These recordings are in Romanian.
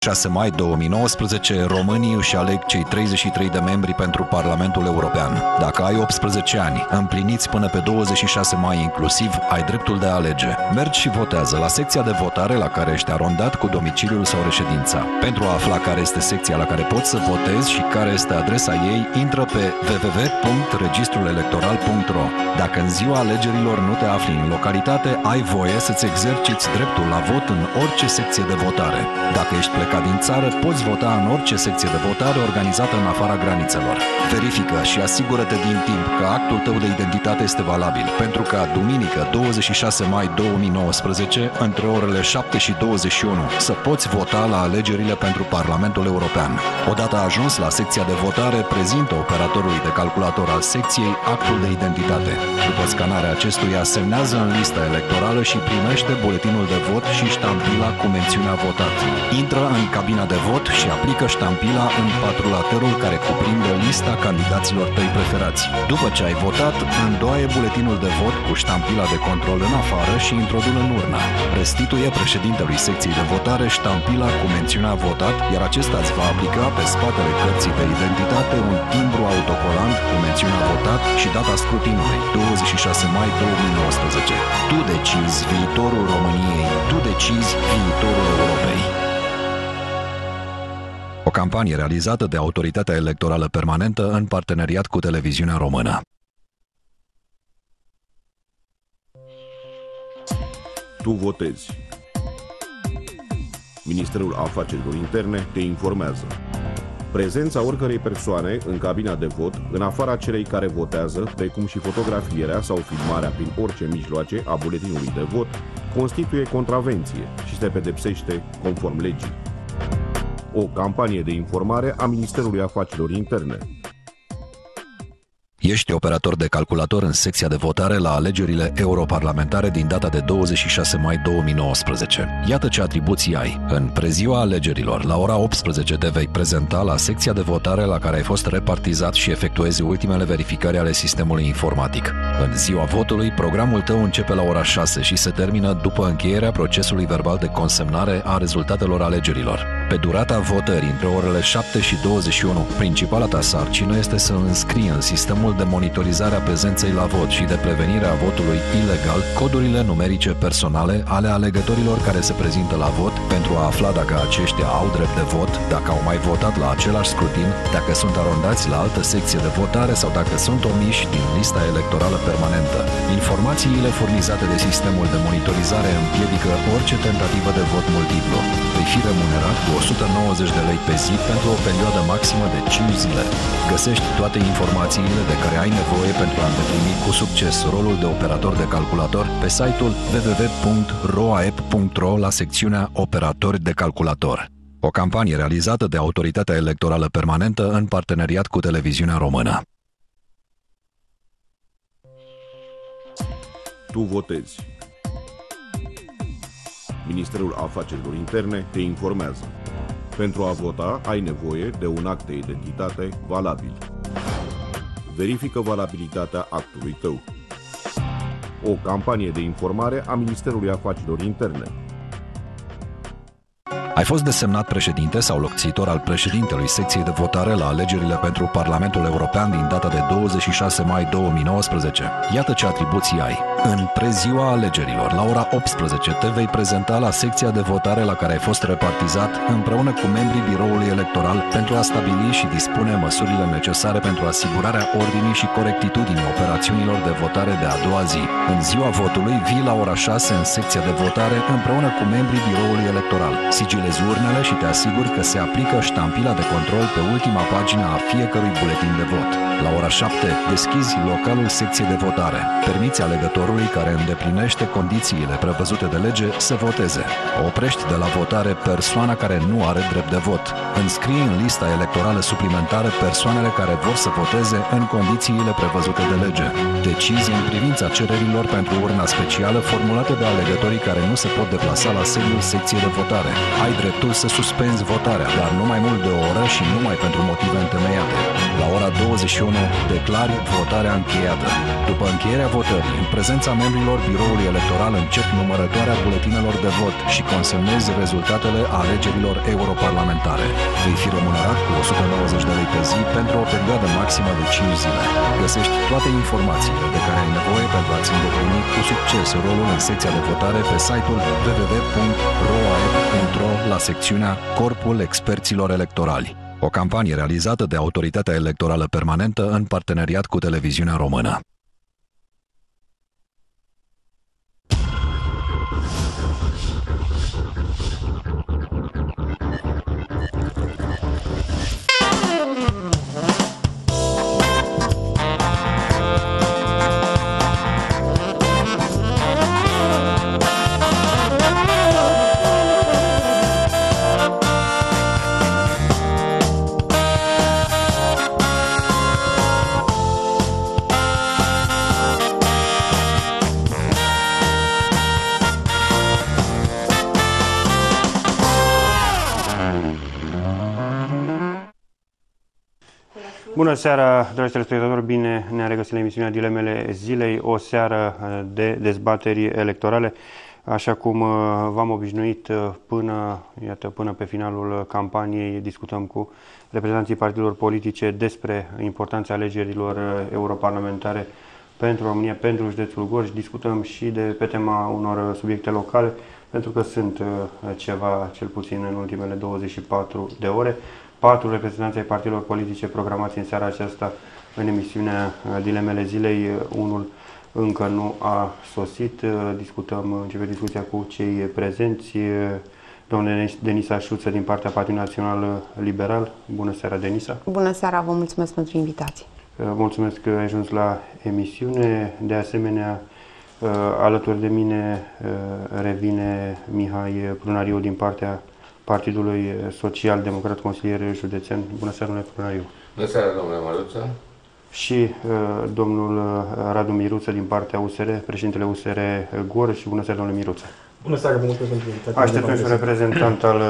6 mai 2019, românii își aleg cei 33 de membri pentru Parlamentul European. Dacă ai 18 ani, împliniți până pe 26 mai inclusiv, ai dreptul de a alege. Mergi și votează la secția de votare la care ești arondat cu domiciliul sau reședința. Pentru a afla care este secția la care poți să votezi și care este adresa ei, intră pe www.registrulelectoral.ro. Dacă în ziua alegerilor nu te afli în localitate, ai voie să-ți exerciți dreptul la vot în orice secție de votare. Dacă ești plecat din țară, poți vota în orice secție de votare organizată în afara granițelor. Verifică și asigură-te din timp că actul tău de identitate este valabil, pentru ca duminică 26 mai 2019, între orele 7 și 21, să poți vota la alegerile pentru Parlamentul European. Odată ajuns la secția de votare, prezintă operatorului de calculator al secției actul de identitate. După scanarea acestuia, semnează în lista electorală și primește buletinul de vot și ștampila cu mențiunea votat. Intră în cabina de vot și aplică ștampila în patrulaterul care cuprinde lista candidaților tăi preferați. După ce ai votat, îndoaie buletinul de vot cu ștampila de control în afară și introdu-l în urnă. Restituie președintelui secției de votare ștampila cu mențiunea votat, iar acesta îți va aplica pe spatele cărții de identitate un timbru autocolant cu mențiunea votat și data scrutinului, 26 mai 2019. Tu decizi viitorul României, tu decizi viitorul Europei. O campanie realizată de Autoritatea Electorală Permanentă în parteneriat cu Televiziunea Română. Tu votezi. Ministerul Afacerilor Interne te informează. Prezența oricărei persoane în cabina de vot, în afara celei care votează, precum și fotografierea sau filmarea prin orice mijloace a buletinului de vot, constituie contravenție și se pedepsește conform legii. O campanie de informare a Ministerului Afacerilor Interne. Ești operator de calculator în secția de votare la alegerile europarlamentare din data de 26 mai 2019. Iată ce atribuții ai. În preziua alegerilor, la ora 18 te vei prezenta la secția de votare la care ai fost repartizat și efectuezi ultimele verificări ale sistemului informatic. În ziua votului, programul tău începe la ora 6 și se termină după încheierea procesului verbal de consemnare a rezultatelor alegerilor. Pe durata votării, între orele 7 și 21, principala ta sarcină este să înscrii în sistemul de monitorizare a prezenței la vot și de prevenire a votului ilegal codurile numerice personale ale alegătorilor care se prezintă la vot pentru a afla dacă aceștia au drept de vot, dacă au mai votat la același scrutin, dacă sunt arondați la altă secție de votare sau dacă sunt omiși din lista electorală permanentă. Informațiile furnizate de sistemul de monitorizare împiedică orice tentativă de vot multiplu. Vei fi remunerat cu 190 de lei pe zi pentru o perioadă maximă de 5 zile. Găsești toate informațiile de care ai nevoie pentru a îndeplini cu succes rolul de operator de calculator pe site-ul www.roaep.ro la secțiunea Operatori de calculator. O campanie realizată de Autoritatea Electorală Permanentă în parteneriat cu Televiziunea Română. Tu votezi. Ministerul Afacerilor Interne te informează. Pentru a vota, ai nevoie de un act de identitate valabil. Verifică valabilitatea actului tău. O campanie de informare a Ministerului Afacerilor Interne. Ai fost desemnat președinte sau locțitor al președintelui secției de votare la alegerile pentru Parlamentul European din data de 26 mai 2019. Iată ce atribuții ai. În preziua alegerilor, la ora 18, te vei prezenta la secția de votare la care ai fost repartizat împreună cu membrii biroului electoral pentru a stabili și dispune măsurile necesare pentru asigurarea ordinii și corectitudinii operațiunilor de votare de a doua zi. În ziua votului, vii la ora 6 în secția de votare împreună cu membrii biroului electoral. Sigilezi urnele și te asiguri că se aplică ștampila de control pe ultima pagină a fiecărui buletin de vot. La ora 7, deschizi localul secției de votare. Permiți alegătorului care îndeplinește condițiile prevăzute de lege să voteze. Oprești de la votare persoana care nu are drept de vot. Înscrii în lista electorală suplimentară persoanele care vor să voteze în condițiile prevăzute de lege. Decizi în privința cererilor pentru urna specială formulate de alegătorii care nu se pot deplasa la sediul secției de votare. Ai dreptul să suspenzi votarea, dar nu mai mult de o oră și numai pentru motive întemeiate. La ora 21 declari votarea încheiată. După încheierea votării, în prezența prezența membrilor biroului electoral încep numărătoarea buletinelor de vot și consemnezi rezultatele alegerilor europarlamentare. Vei fi remunerat cu 190 de lei pe zi pentru o perioadă maximă de 5 zile. Găsești toate informațiile de care ai nevoie pentru a-ți îndeplini cu succes rolul în secția de votare pe site-ul www.roaep.ro la secțiunea Corpul Experților Electorali. O campanie realizată de Autoritatea Electorală Permanentă în parteneriat cu Televiziunea Română. Bună seara, dragi telespectatori, bine ne-am regăsit la emisiunea Dilemele Zilei, o seară de dezbateri electorale, așa cum v-am obișnuit până pe finalul campaniei. Discutăm cu reprezentanții partidelor politice despre importanța alegerilor europarlamentare pentru România, pentru județul Gorj. Discutăm și pe tema unor subiecte locale, pentru că sunt ceva, cel puțin în ultimele 24 de ore. 4 reprezentanți ai partidelor politice programați în seara aceasta în emisiunea Dilemele Zilei. Unul încă nu a sosit. Începe discuția cu cei prezenți. Domnul Denisa Șuță din partea Partidului Național Liberal. Bună seara, Denisa. Bună seara, vă mulțumesc pentru invitație. Mulțumesc că ai ajuns la emisiune. De asemenea, alături de mine revine Mihai Prunariu din partea Partidului Social-Democrat, consilier județean. Bună seara, domnule Prunariu. Bună seara, domnule Măruță. Și domnul Radu Miruță din partea USR, președintele USR Gorj. Bună seara, domnule Miruță. Bună seara, vă mulțumesc pentru invitație. Așteptăm și un reprezentant al...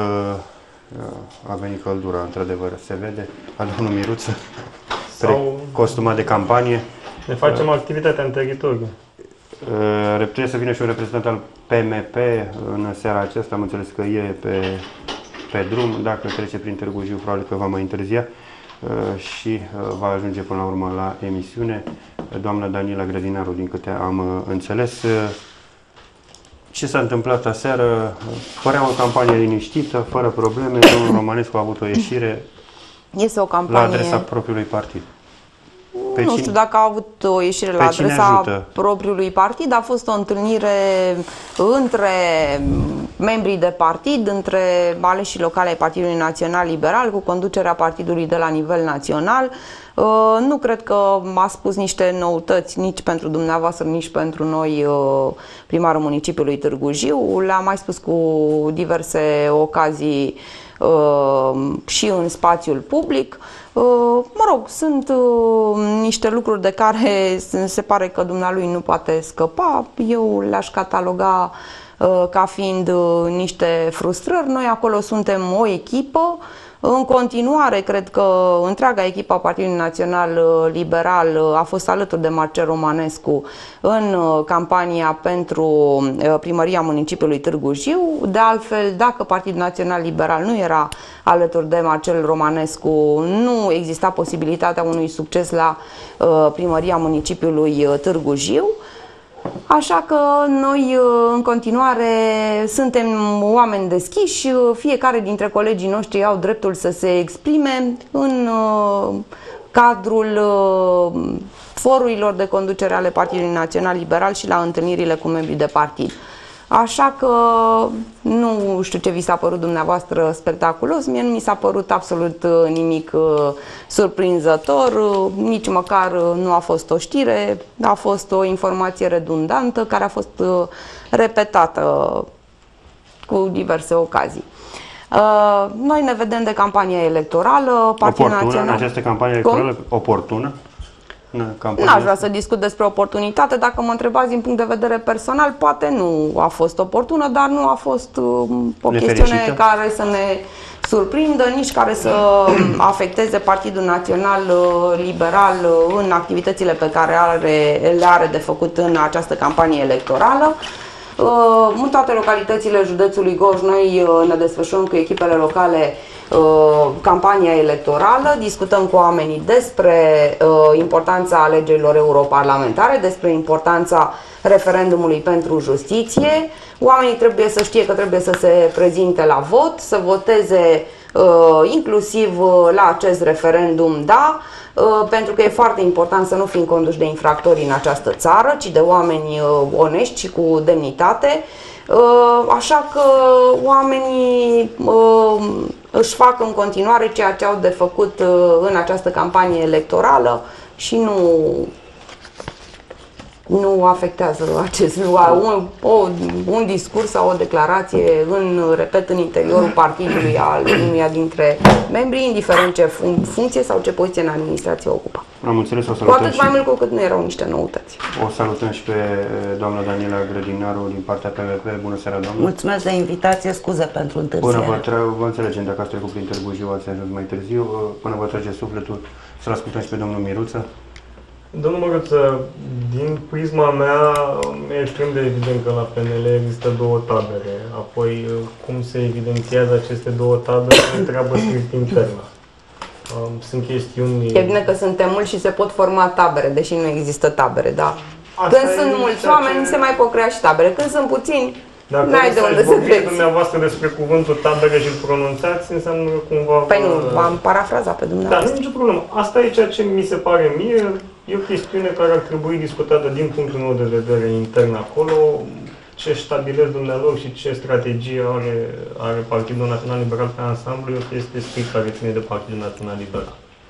A venit căldura, într-adevăr, se vede, al domnului Miruță, costumat de campanie. Ne facem activitatea în teritoriu. Trebuie să vină și un reprezentant al PMP în seara aceasta. Am înțeles că e pe drum. Dacă trece prin Târgu Jiu, probabil că va mai întârzia și va ajunge până la urmă la emisiune. Doamna Daniela Grădinaru, din câte am înțeles. Ce s-a întâmplat aseară? Părea o campanie liniștită, fără probleme. Domnul Romanescu a avut o ieșire Este o campanie... la adresa propriului partid. Nu știu dacă a avut o ieșire la adresa propriului partid. A fost o întâlnire între membrii de partid, între aleșii locale ai Partidului Național Liberal, cu conducerea partidului de la nivel național. Nu cred că a spus niște noutăți nici pentru dumneavoastră, nici pentru noi, primarul municipiului Târgu Jiu. Le-a mai spus cu diverse ocazii și în spațiul public. Mă rog, sunt niște lucruri de care se pare că dumnealui nu poate scăpa. Eu le-aș cataloga ca fiind niște frustrări. Noi acolo suntem o echipă. În continuare, cred că întreaga echipă a Partidului Național Liberal a fost alături de Marcel Romanescu în campania pentru primăria municipiului Târgu Jiu. De altfel, dacă Partidul Național Liberal nu era alături de Marcel Romanescu, nu exista posibilitatea unui succes la primăria municipiului Târgu Jiu. Așa că noi în continuare suntem oameni deschiși, fiecare dintre colegii noștri au dreptul să se exprime în cadrul forurilor de conducere ale Partidului Național Liberal și la întâlnirile cu membrii de partid. Așa că nu știu ce vi s-a părut dumneavoastră spectaculos, mie nu mi s-a părut absolut nimic surprinzător, nici măcar nu a fost o știre, a fost o informație redundantă care a fost repetată cu diverse ocazii. Noi ne vedem de campania electorală. Oportună, această campanie electorală oportună? N-aș vrea să discut despre oportunitate. Dacă mă întrebați din punct de vedere personal, poate nu a fost oportună, dar nu a fost o chestiune care surprindă, nici care să afecteze Partidul Național Liberal în activitățile pe care le are de făcut în această campanie electorală. În toate localitățile județului Gorj noi ne desfășurăm cu echipele locale campania electorală, discutăm cu oamenii despre importanța alegerilor europarlamentare, despre importanța referendumului pentru justiție. Oamenii trebuie să știe că trebuie să se prezinte la vot, să voteze inclusiv la acest referendum da, pentru că e foarte important să nu fim conduși de infractori în această țară, ci de oameni onești și cu demnitate. Așa că oamenii își fac în continuare ceea ce au de făcut în această campanie electorală și nu afectează acest lucru. Un discurs sau o declarație în interiorul partidului al unuia dintre membri, indiferent ce funcție sau ce poziție în administrație ocupă. Am înțeles, o cu atât mai mult cu cât nu erau niște noutăți. O salutăm și pe doamna Daniela Grădinaru din partea PMP. Bună seara, doamnă! Mulțumesc de invitație, scuze pentru întârziere. Până vă înțelegem, dacă ați trecut prin Târgu Jiu, ați ajuns mai târziu, până vă trage sufletul, să-l ascultăm și pe domnul Miruță. Domnul Măruță, din prisma mea, e extrem de evident că la PNL există două tabere. Apoi, cum se evidențiază aceste două tabere, e treabă strict internă. Sunt chestiuni... E bine că suntem mulți și se pot forma tabere, deși nu există tabere, da. Când sunt mulți oameni, se mai pot crea și tabere. Când sunt puțini, n-ai de unde să treci. Dumneavoastră despre cuvântul tabere și îl pronunțați, înseamnă cumva... Păi nu, v-am parafrazat pe dumneavoastră. Da, nu e nicio problemă. Asta e ceea ce mi se pare mie. E o chestiune care ar trebui discutată din punctul meu de vedere intern acolo. Ce stabilesc dumnealor și ce strategie are Partidul Național Liberal pe ansamblu e o chestie strict care ține de Partidul Național Liberal.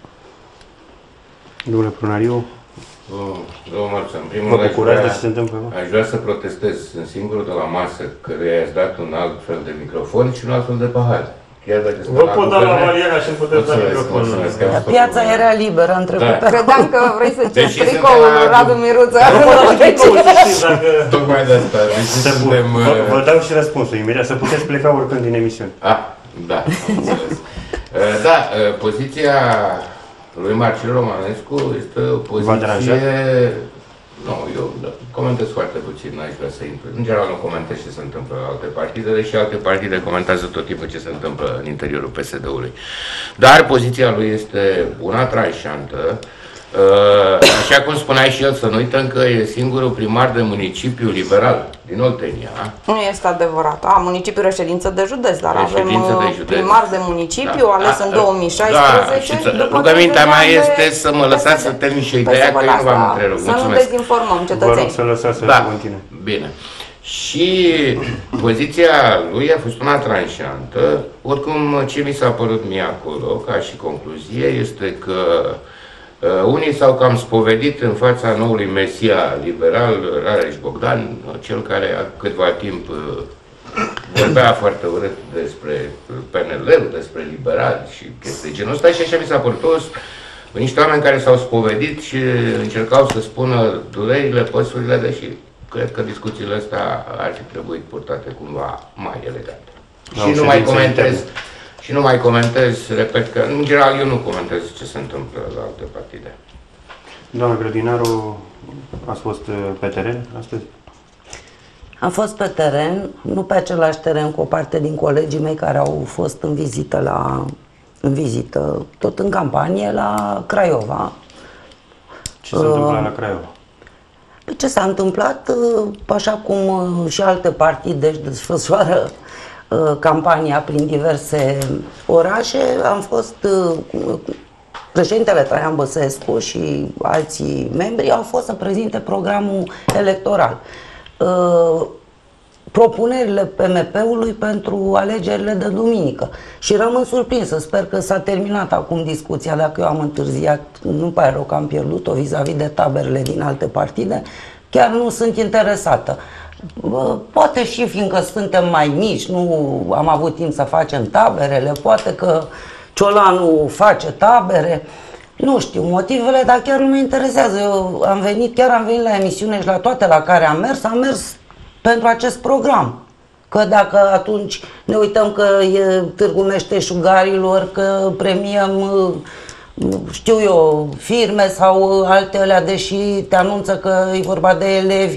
Domnule Prunariu, Domnul Marță, în primul rând aș vrea să protestez. Sunt singurul de la masă căruia i-ați dat un alt fel de microfon și un alt fel de pahar. Vă pot da la valiera și puteți da microfonul. Piața era liberă în trecut. Da. Credeam că vrei să ceri tricoul lui Radu Miruță. Tocmai de asta. Vă dau și răspunsul imediat, să puteți pleca oricând din emisiune. Da, am înțeles. Da, poziția lui Marcel Romanescu este o poziție... Nu, eu comentez foarte puțin, n-aș vrea să intru. În general nu comentez ce se întâmplă la alte partide, deși alte partide comentează tot timpul ce se întâmplă în interiorul PSD-ului. Dar poziția lui este una tranșantă. Așa cum spunea și el, să nu uităm că e singurul primar de municipiu liberal din Oltenia. Nu este adevărat. Municipiul reședință de județ, dar avem primar de municipiu ales în 2016. Rugămintea mea este să mă lăsați să termin și ideea, că eu nu v-am întrerupt. Să nu dezinformăm cetățenii. Vă rog să lăsați să continue. Bine. Și poziția lui a fost una tranșantă. Oricum, ce mi s-a părut mie acolo, ca și concluzie, este că unii s-au cam spovedit în fața noului mesia liberal, Rareș Bogdan, cel care câtva timp vorbea foarte urât despre PNL-ul, despre liberali și chestii genul ăsta, și așa mi s-a părut toți niște oameni care s-au spovedit și încercau să spună durerile, păsurile, deși cred că discuțiile astea ar fi trebuit purtate cumva mai elegant. Și nu mai comentez. Și nu mai comentez, repet că, în general, eu nu comentez ce se întâmplă la alte partide. Doamna Grădinaru, ați fost pe teren astăzi? Am fost pe teren, nu pe același teren cu o parte din colegii mei care au fost în vizită, tot în campanie, la Craiova. Ce s-a întâmplat la Craiova? Ce s-a întâmplat, așa cum și alte partide își desfășoară campania prin diverse orașe, am fost președintele Traian Băsescu și alții membri au fost să prezinte programul electoral. Propunerile PMP-ului pentru alegerile de duminică. Și rămân surprinsă, sper că s-a terminat acum discuția, dacă eu am întârziat, nu pare rău că am pierdut-o vis-a-vis de taberele din alte partide, chiar nu sunt interesată. Poate și fiindcă suntem mai mici, nu am avut timp să facem taberele, poate că Ciolanu face tabere, nu știu motivele, dar chiar nu mă interesează. Eu am venit la emisiune și la toate la care am mers pentru acest program. Că dacă atunci ne uităm că e Târgu Meșteșugarilor, că premiăm, știu eu, firme sau altele, deși te anunță că e vorba de elevi,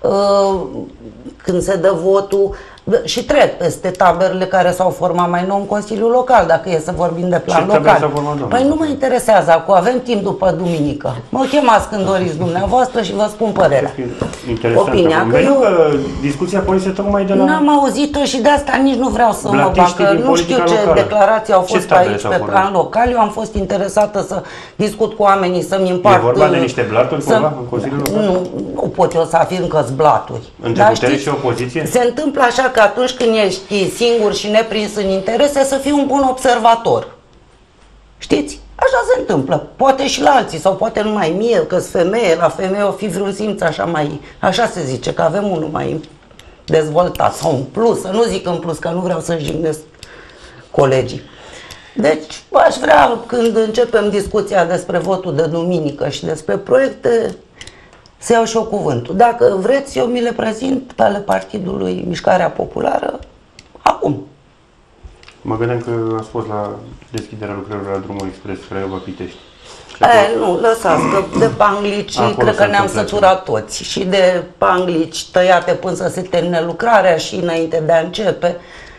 când se dă votul, și trec peste taberele care s-au format mai nou în Consiliul Local, dacă e să vorbim de plan local. Păi nu mă interesează acum, avem timp după duminică. Mă chemați când doriți dumneavoastră și vă spun părerea. Opinia. Că eu, discuția pornise tocmai de la... N-am auzit-o și de asta nici nu vreau să mă bag, că nu știu ce declarații au fost aici pe plan local. Eu am fost interesată să discut cu oamenii, să-mi împart... E vorba de niște blaturi cumva în Consiliul Local? Nu pot eu să afirm că-s blaturi. Între putere și opoziție? Se întâmplă așa că atunci când ești singur și neprins în interese, să fii un bun observator. Știți? Așa se întâmplă. Poate și la alții, sau poate numai mie, că-s femeie, la femeie o fi vreun simț așa mai... Așa se zice, că avem unul mai dezvoltat, sau un plus, să nu zic în plus, că nu vreau să jignesc colegii. Deci, aș vrea, când începem discuția despre votul de duminică și despre proiecte, să iau și eu cuvântul. Dacă vreți, eu mi le prezint pe ale Partidului Mișcarea Populară acum. Mă gândeam că ați fost la deschiderea lucrărilor la drumul expres Craiova-Pitești. Nu, lăsați, că de panglici cred că ne-am săturat toți. Și de panglici tăiate până să se termine lucrarea și înainte de a începe.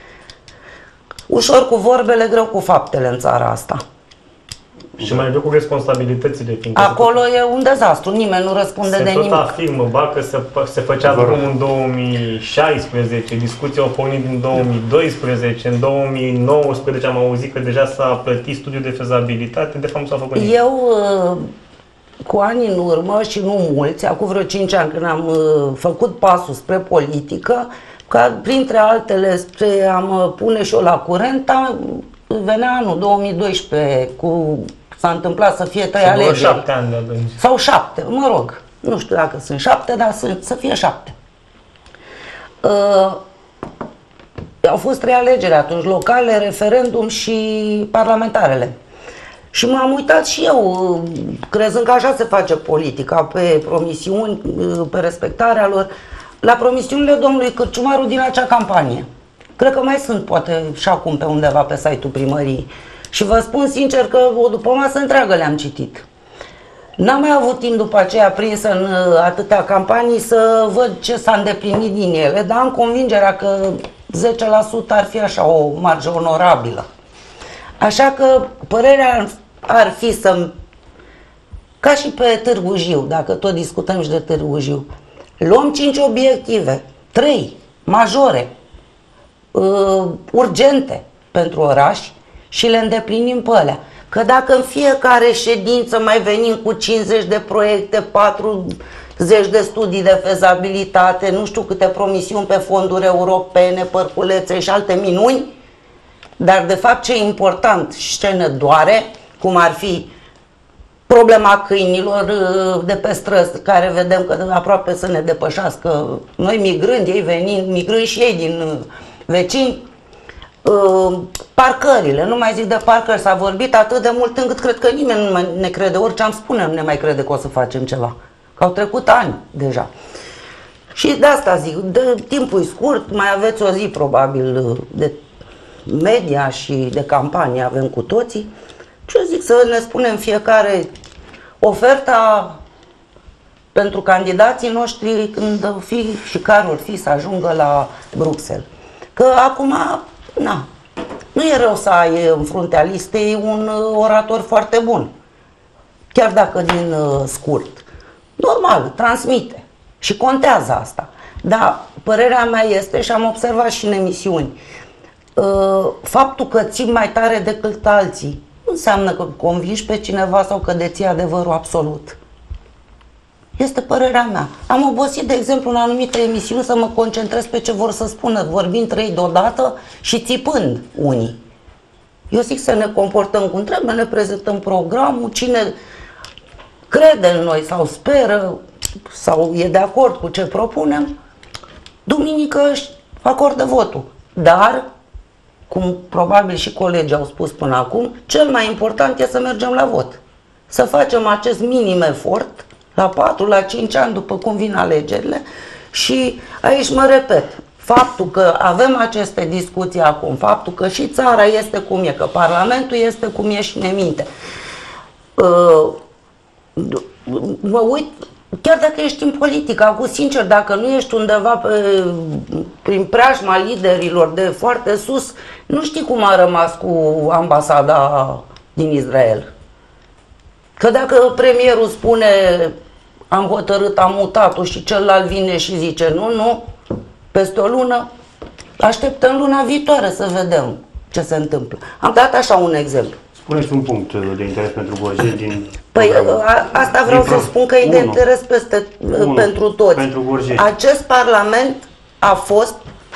Ușor cu vorbele, greu cu faptele în țara asta. Și mai greu cu responsabilitățile. Acolo e un dezastru, nimeni nu răspunde de nimic. Se tot afirmă, ba că se făcea drumul în 2016, discuția au pornit din 2012, în 2019 am auzit că deja s-a plătit studiul de fezabilitate, de fapt nu s-a făcut nimic. Eu, cu ani în urmă și nu mulți, acum vreo 5 ani când am făcut pasul spre politică, ca printre altele am pune și eu la curent, venea anul 2012 cu... S-a întâmplat să fie 3 alegeri. 7 ani de atunci. Sau 7, mă rog. Nu știu dacă sunt 7, dar să fie 7. Au fost 3 alegeri atunci, locale, referendum și parlamentarele. Și m-am uitat și eu, crezând că așa se face politica, pe promisiuni, pe respectarea lor, la promisiunile domnului Cârciumaru din acea campanie. Cred că mai sunt, poate, și acum pe undeva pe site-ul primăriei. Și vă spun sincer că o după masă întreagă le-am citit. N-am mai avut timp după aceea prins în atâtea campanii să văd ce s-a îndeplinit din ele, dar am convingerea că 10% ar fi așa o marge onorabilă. Așa că părerea ar fi să, ca și pe Târgu Jiu, dacă tot discutăm și de Târgu Jiu, luăm 5 obiective, 3 majore, urgente pentru oraș și le îndeplinim pe alea. Că dacă în fiecare ședință mai venim cu 50 de proiecte, 40 de studii de fezabilitate, nu știu câte promisiuni pe fonduri europene, părculețe și alte minuni, dar de fapt ce e important și ce ne doare, cum ar fi problema câinilor de pe străzi, care vedem că aproape să ne depășească, noi migrând, ei venind, migrând și ei din vecini, parcările, nu mai zic de parcări, s-a vorbit atât de mult încât cred că nimeni nu mai ne crede, orice am spune nu ne mai crede că o să facem ceva, că au trecut ani deja. Și de asta zic, de timpul scurt, mai aveți o zi probabil de media și de campanie avem cu toții. Ce zic, să ne spunem fiecare oferta pentru candidații noștri când o fi și care or fi să ajungă la Bruxelles. Că acum, na, nu e rău să ai în fruntea listei un orator foarte bun, chiar dacă din scurt. Normal, transmite și contează asta. Dar părerea mea este, și am observat și în emisiuni, faptul că ții mai tare decât alții nu înseamnă că convingi pe cineva sau că deții adevărul absolut. Este părerea mea. Am obosit, de exemplu, în anumite emisiuni să mă concentrez pe ce vor să spună, vorbind 3 deodată și țipând unii. Eu zic să ne comportăm cum trebuie, ne prezentăm programul, cine crede în noi sau speră sau e de acord cu ce propunem, duminică își acordă votul. Dar, cum probabil și colegii au spus până acum, cel mai important e să mergem la vot. Să facem acest minim efort la 4, la 5 ani după cum vin alegerile și aici mă repet, faptul că avem aceste discuții acum, faptul că și țara este cum e, că Parlamentul este cum e și ne minte. Mă uit, chiar dacă ești în politică, acum sincer, dacă nu ești undeva prin preajma liderilor de foarte sus, nu știi cum a rămas cu ambasada din Israel. Că dacă premierul spune am hotărât, am mutat-o și celălalt vine și zice nu, peste o lună, așteptăm luna viitoare să vedem ce se întâmplă. Am dat așa un exemplu. Spuneți un punct de interes pentru Gorjeni din... Păi asta vreau să spun că e de interes pentru toți. Pentru Gorjeni. Acest parlament a fost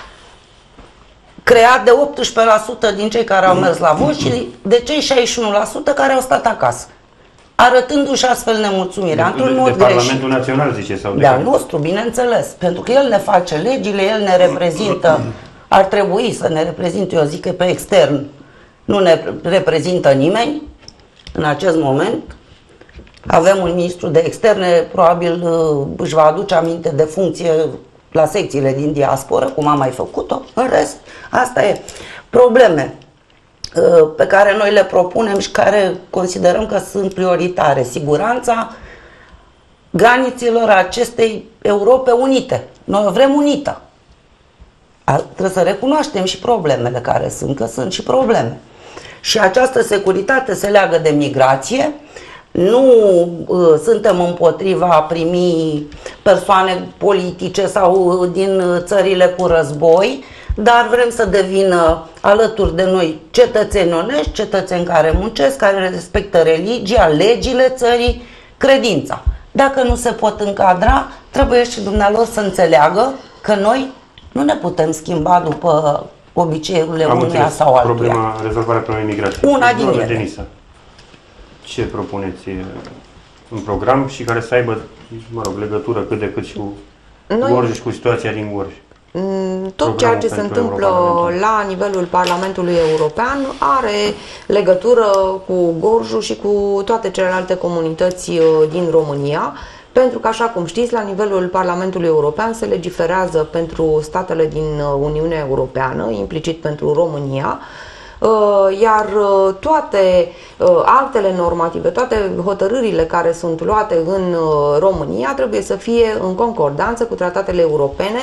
creat de 18% din cei care au mers la vot și de cei 61% care au stat acasă, arătându-și astfel nemulțumirea. De Parlamentul Național, zice, sau de al nostru, bineînțeles, pentru că el ne face legile, el ne reprezintă, ar trebui să ne reprezinte, eu zic că pe extern nu ne reprezintă nimeni în acest moment. Avem un ministru de externe, probabil își va aduce aminte de funcție la secțiile din diasporă, cum am mai făcut-o. În rest, asta e. Probleme pe care noi le propunem și care considerăm că sunt prioritare. Siguranța granițelor acestei Europe unite. Noi o vrem unită. Trebuie să recunoaștem și problemele care sunt, că sunt și probleme. Și această securitate se leagă de migrație. Nu suntem împotriva a primi persoane politice sau din țările cu război, dar vrem să devină alături de noi cetățeni onești, cetățeni care muncesc, care respectă religia, legile țării, credința. Dacă nu se pot încadra, trebuie și dumnealor să înțeleagă că noi nu ne putem schimba după obiceiurile unuia sau altuia. Rezolvarea problemei migrației. Una din ele. Denisa, ce propuneți în program și care să aibă, legătură cât de cât și cu Gorj și cu situația din Gorj? Tot ceea ce se întâmplă la nivelul Parlamentului European are legătură cu Gorjul și cu toate celelalte comunități din România, pentru că, așa cum știți, la nivelul Parlamentului European se legiferează pentru statele din Uniunea Europeană, implicit pentru România, iar toate actele normative, toate hotărârile care sunt luate în România trebuie să fie în concordanță cu tratatele europene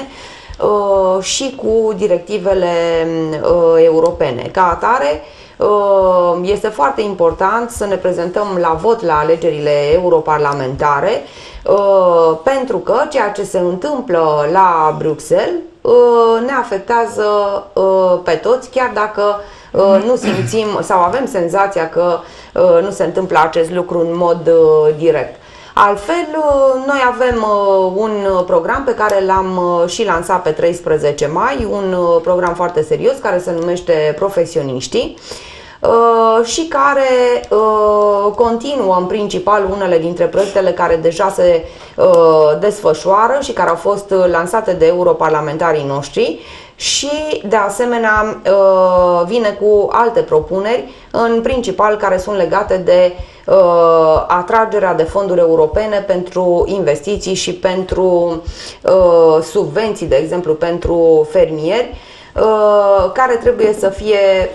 și cu directivele europene. Ca atare, este foarte important să ne prezentăm la vot la alegerile europarlamentare, pentru că ceea ce se întâmplă la Bruxelles ne afectează pe toți, chiar dacă nu simțim sau avem senzația că nu se întâmplă acest lucru în mod direct. Altfel, noi avem un program pe care l-am și lansat pe 13 mai, un program foarte serios care se numește Profesioniștii și care continuă în principal unele dintre proiectele care deja se desfășoară și care au fost lansate de europarlamentarii noștri și de asemenea vine cu alte propuneri, în principal care sunt legate de atragerea de fonduri europene pentru investiții și pentru subvenții, de exemplu pentru fermieri, care trebuie să fie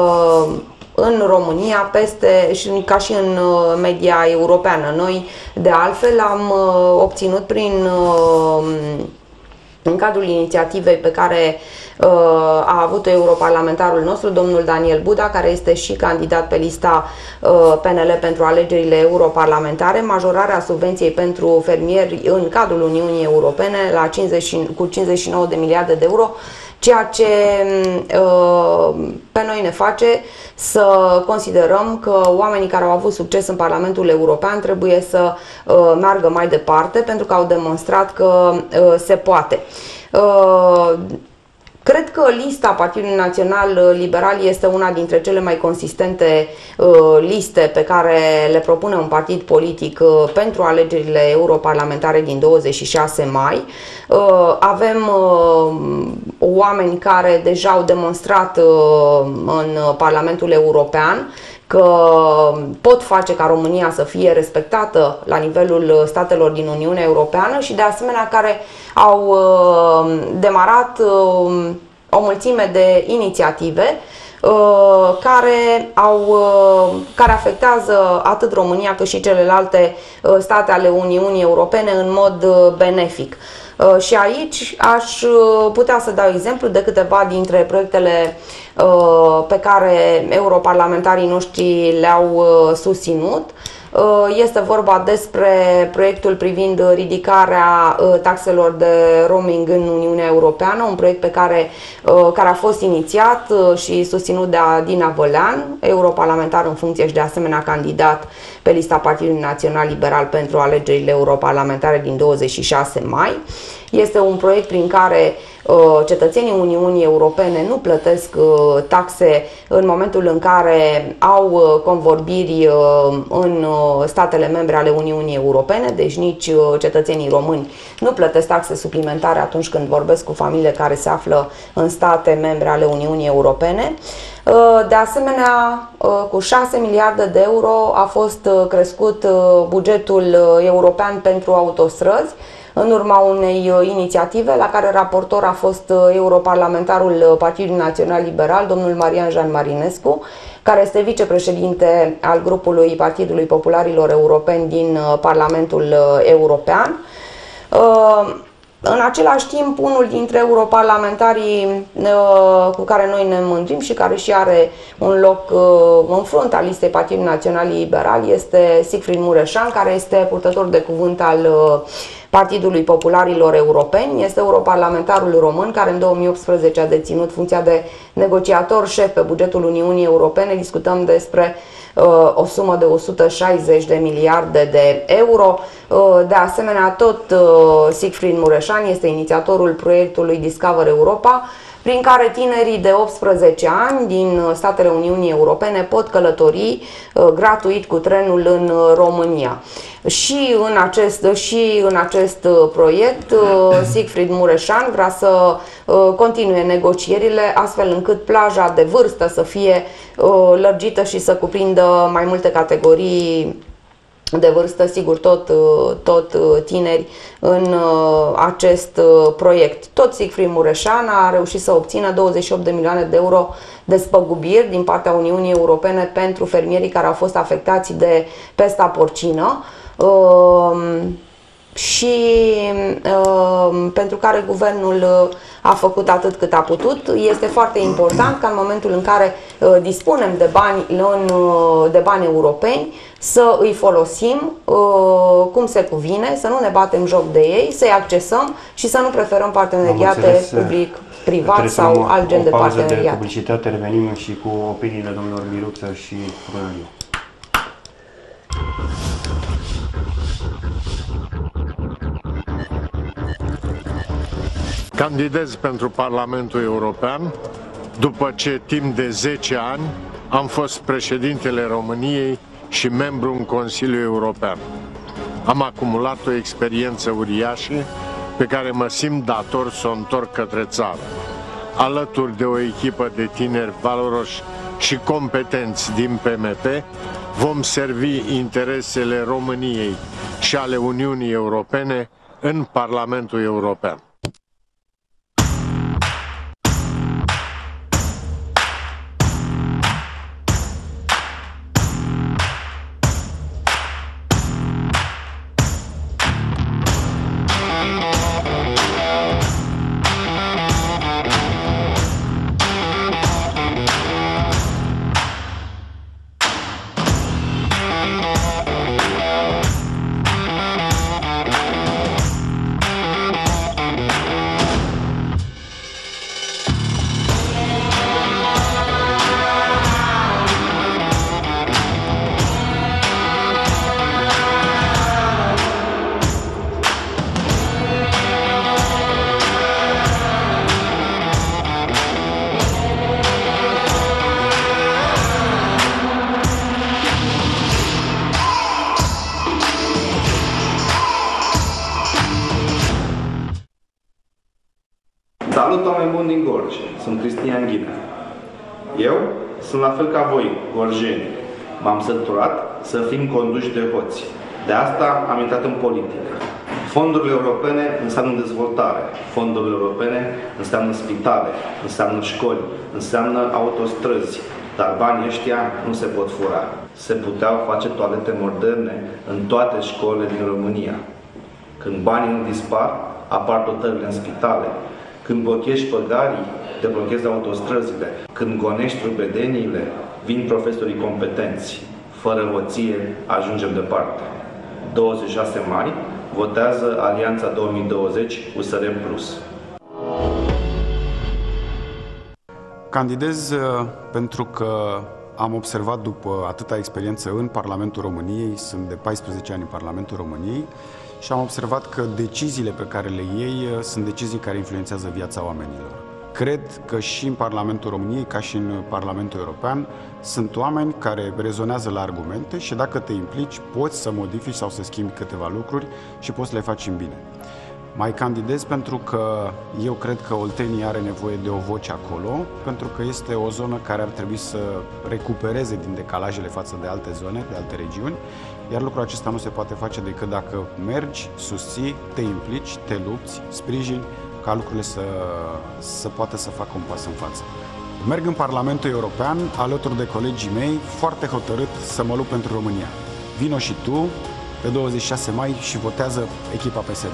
în România ca și în media europeană. Noi, de altfel, am obținut în cadrul inițiativei pe care a avut-o europarlamentarul nostru, domnul Daniel Buda, care este și candidat pe lista PNL pentru alegerile europarlamentare, majorarea subvenției pentru fermieri în cadrul Uniunii Europene cu 59 de miliarde de euro, ceea ce pe noi ne face să considerăm că oamenii care au avut succes în Parlamentul European trebuie să meargă mai departe, pentru că au demonstrat că se poate. Cred că lista Partidului Național Liberal este una dintre cele mai consistente liste pe care le propune un partid politic pentru alegerile europarlamentare din 26 mai. Avem oameni care deja au demonstrat în Parlamentul European că pot face ca România să fie respectată la nivelul statelor din Uniunea Europeană și de asemenea care au demarat o mulțime de inițiative care afectează atât România cât și celelalte state ale Uniunii Europene în mod benefic. Și aici aș putea să dau exemplu de câteva dintre proiectele pe care europarlamentarii noștri le-au susținut. Este vorba despre proiectul privind ridicarea taxelor de roaming în Uniunea Europeană, un proiect pe care a fost inițiat și susținut de Adina Vălean, europarlamentar în funcție și de asemenea candidat pe lista Partidului Național Liberal pentru alegerile europarlamentare din 26 mai. Este un proiect prin care cetățenii Uniunii Europene nu plătesc taxe în momentul în care au convorbiri în statele membre ale Uniunii Europene, deci nici cetățenii români nu plătesc taxe suplimentare atunci când vorbesc cu familiile care se află în state membre ale Uniunii Europene. De asemenea, cu 6 miliarde de euro a fost crescut bugetul european pentru autostrăzi, în urma unei inițiative la care raportor a fost europarlamentarul Partidului Național Liberal, domnul Marian Jean Marinescu, care este vicepreședinte al grupului Partidului Popularilor Europeni din Parlamentul European. În același timp, unul dintre europarlamentarii cu care noi ne mândrim și care și are un loc în fruntea listei Partidului Național Liberal este Siegfried Mureșan, care este purtător de cuvânt al Partidului Popularilor Europeni. Este europarlamentarul român care în 2018 a deținut funcția de negociator șef pe bugetul Uniunii Europene. Discutăm despre o sumă de 160 de miliarde de euro. De asemenea, tot Siegfried Mureșan este inițiatorul proiectului Discover Europa, prin care tinerii de 18 ani din statele Uniunii Europene pot călători gratuit cu trenul în România. Și în acest proiect, Siegfried Mureșan vrea să continue negocierile astfel încât plaja de vârstă să fie lărgită și să cuprindă mai multe categorii de vârstă, sigur tot tineri în acest proiect. Tot Siegfried Mureșan a reușit să obțină 28 de milioane de euro despăgubiri din partea Uniunii Europene pentru fermierii care au fost afectați de pesta porcină și pentru care guvernul a făcut atât cât a putut. Este foarte important ca în momentul în care dispunem de bani europeni să îi folosim cum se cuvine, să nu ne batem joc de ei, să-i accesăm și să nu preferăm parteneriate public-privat sau alt gen de parteneriat. De publicitate, revenim și cu opiniile domnilor Miruță și Brunariu. Candidez pentru Parlamentul European după ce timp de 10 ani am fost președintele României și membru în Consiliul European. Am acumulat o experiență uriașă pe care mă simt dator să o întorc către țară. Alături de o echipă de tineri valoroși și competenți din PMP, vom servi interesele României și ale Uniunii Europene în Parlamentul European. Salut, oameni buni din Gorj! Sunt Cristian Ghina. Eu sunt la fel ca voi, gorjeni, M-am săturat să fim conduși de hoți. De asta am intrat în politică. Fondurile europene înseamnă dezvoltare, fondurile europene înseamnă spitale, înseamnă școli, înseamnă autostrăzi, dar banii ăștia nu se pot fura. Se puteau face toalete moderne în toate școlile din România. Când banii nu dispar, apar dotările în spitale. Când blochezi păgarii, te blochezi autostrăzile. Când gonești trupedeniile, vin profesorii competenți. Fără hoție ajungem departe. 26 mai votează Alianța 2020 USR+. Candidez pentru că am observat după atâta experiență în Parlamentul României, sunt de 14 ani în Parlamentul României, și am observat că deciziile pe care le iei sunt decizii care influențează viața oamenilor. Cred că și în Parlamentul României, ca și în Parlamentul European, sunt oameni care rezonează la argumente și dacă te implici, poți să modifici sau să schimbi câteva lucruri și poți să le faci în bine. Mai candidez pentru că eu cred că Oltenii are nevoie de o voce acolo, pentru că este o zonă care ar trebui să recupereze din decalajele față de alte zone, de alte regiuni, iar lucrul acesta nu se poate face decât dacă mergi, susții, te implici, te lupți, sprijini, ca lucrurile să poată să facă un pas în față. Merg în Parlamentul European alături de colegii mei, foarte hotărât să mă lupt pentru România. Vino și tu pe 26 mai și votează echipa PSD.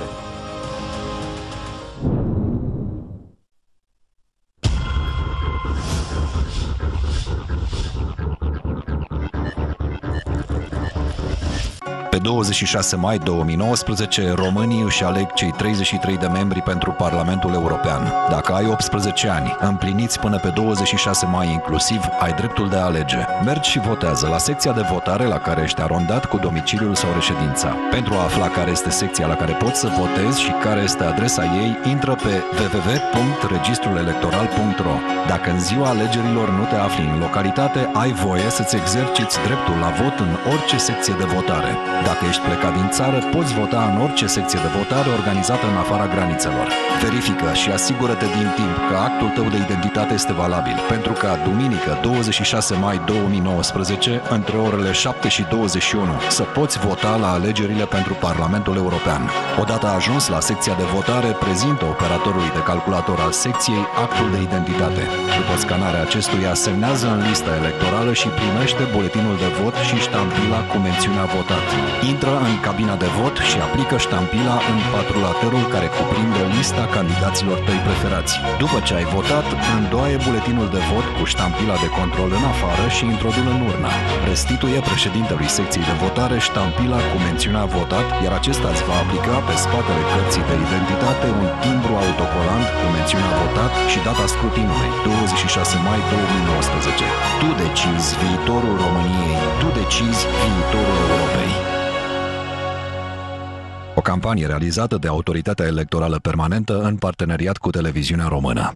Pe 26 mai 2019, românii își aleg cei 33 de membri pentru Parlamentul European. Dacă ai 18 ani, împliniți până pe 26 mai inclusiv, ai dreptul de a alege. Mergi și votează la secția de votare la care ești arondat cu domiciliul sau reședința. Pentru a afla care este secția la care poți să votezi și care este adresa ei, intră pe www.registrulelectoral.ro. Dacă în ziua alegerilor nu te afli în localitate, ai voie să-ți exerciți dreptul la vot în orice secție de votare. Dacă ești plecat din țară, poți vota în orice secție de votare organizată în afara granițelor. Verifică și asigură-te din timp că actul tău de identitate este valabil, pentru ca duminică 26 mai 2019, între orele 7 și 21, să poți vota la alegerile pentru Parlamentul European. Odată ajuns la secția de votare, prezintă operatorului de calculator al secției actul de identitate. După scanarea acestuia, semnează în lista electorală și primește buletinul de vot și ștampila cu mențiunea votat. Intră în cabina de vot și aplică ștampila în patrulatorul care cuprinde lista candidaților tăi preferați. După ce ai votat, îndoaie buletinul de vot cu ștampila de control în afară și introdu-l în urnă. Restituie președintelui secției de votare ștampila cu mențiunea votat, iar acesta îți va aplica pe spatele cărții de identitate un timbru autocolant cu mențiunea votat și data scrutinului, 26 mai 2019. Tu decizi viitorul României, tu decizi viitorul Europei. O campanie realizată de Autoritatea Electorală Permanentă în parteneriat cu Televiziunea Română.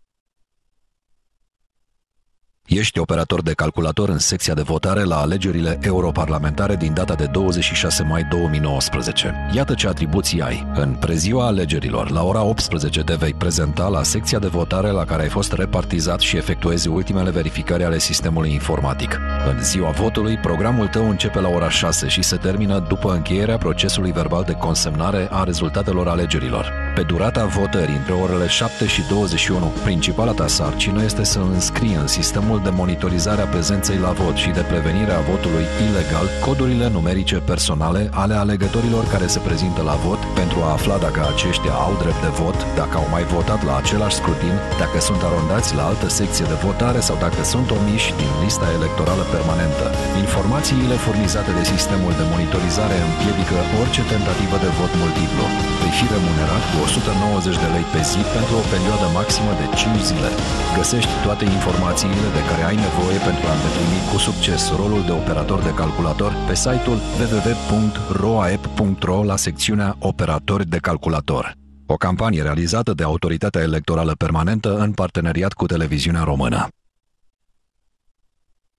Ești operator de calculator în secția de votare la alegerile europarlamentare din data de 26 mai 2019. Iată ce atribuții ai. În preziua alegerilor, la ora 18 te vei prezenta la secția de votare la care ai fost repartizat și efectuezi ultimele verificări ale sistemului informatic. În ziua votului, programul tău începe la ora 6 și se termină după încheierea procesului verbal de consemnare a rezultatelor alegerilor. Pe durata votării, între orele 7 și 21, principala ta sarcină este să înscrii în sistemul de monitorizare a prezenței la vot și de prevenire a votului ilegal codurile numerice personale ale alegătorilor care se prezintă la vot pentru a afla dacă aceștia au drept de vot, dacă au mai votat la același scrutin, dacă sunt arondați la altă secție de votare sau dacă sunt omiși din lista electorală permanentă. Informațiile furnizate de sistemul de monitorizare împiedică orice tentativă de vot multiplu. Vei fi remunerat cu 190 de lei pe zi pentru o perioadă maximă de 5 zile. Găsești toate informațiile de care ai nevoie pentru a îndeplini cu succes rolul de operator de calculator pe site-ul www.roaep.ro la secțiunea Operatori de calculator. O campanie realizată de Autoritatea Electorală Permanentă în parteneriat cu Televiziunea Română.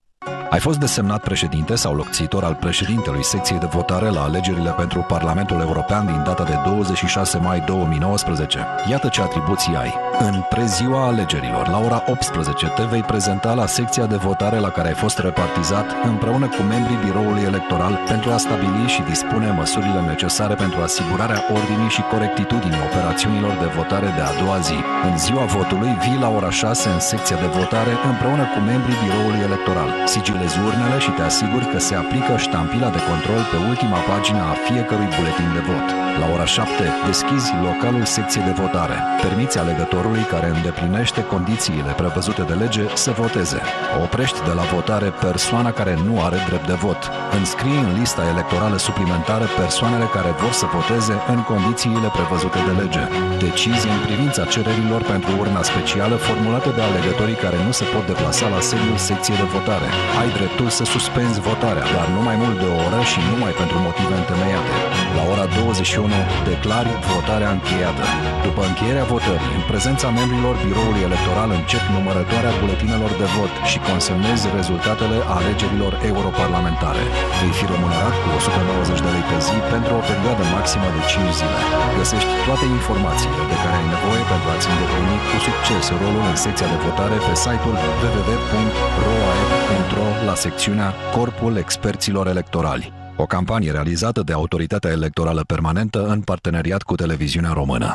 Ai fost desemnat președinte sau locțitor al președintelui secției de votare la alegerile pentru Parlamentul European din data de 26 mai 2019. Iată ce atribuții ai. În preziua alegerilor, la ora 18, te vei prezenta la secția de votare la care ai fost repartizat împreună cu membrii biroului electoral pentru a stabili și dispune măsurile necesare pentru asigurarea ordinii și corectitudinii operațiunilor de votare de a doua zi. În ziua votului, vii la ora 6 în secția de votare împreună cu membrii biroului electoral. Sigilezi urnele și te asiguri că se aplică ștampila de control pe ultima pagină a fiecărui buletin de vot. La ora 7, deschizi localul secției de votare. Permiți alegătorului care îndeplinește condițiile prevăzute de lege să voteze. Oprești de la votare persoana care nu are drept de vot. Înscrii în lista electorală suplimentară persoanele care vor să voteze în condițiile prevăzute de lege. Decizi în privința cererilor pentru urna specială formulate de alegătorii care nu se pot deplasa la sediul secției de votare. Ai dreptul să suspenzi votarea, dar nu mai mult de o oră și numai pentru motive întemeiate. La ora 21, declari votarea încheiată. După încheierea votării, în prezența membrilor biroului electoral încep numărătoarea buletinelor de vot și consemnezi rezultatele alegerilor europarlamentare. Vei fi remunerat cu 190 de lei pe zi pentru o perioadă maximă de 5 zile. Găsești toate informațiile de care ai nevoie pentru a-ți îndeplini cu succes rolul în secția de votare pe site-ul www.roae.ro la secțiunea Corpul Experților Electorali. O campanie realizată de Autoritatea Electorală Permanentă în parteneriat cu Televiziunea Română.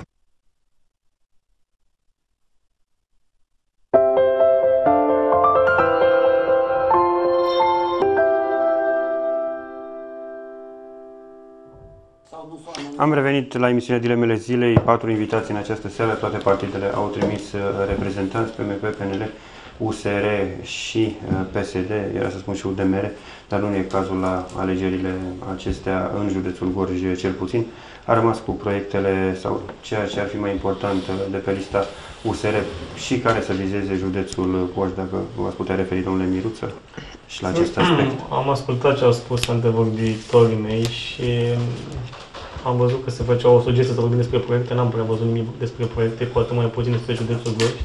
Am revenit la emisiunea Dilemele Zilei, 4 invitații în această seară, toate partidele au trimis reprezentanți, PMP, PNL, USR și PSD, era să spun și UDMR, dar nu e cazul la alegerile acestea în județul Gorj, cel puțin. A rămas cu proiectele sau ceea ce ar fi mai important de pe lista USR și care să vizeze județul Gorj, dacă v-ați putea referi, domnule Miruță, și la acest aspect. Am ascultat ce au spus antevorbitorii mei și am văzut că se făcea o sugestie să vorbim despre proiecte, n-am prea văzut nimic despre proiecte, cu atât mai puțin despre județul Gorj.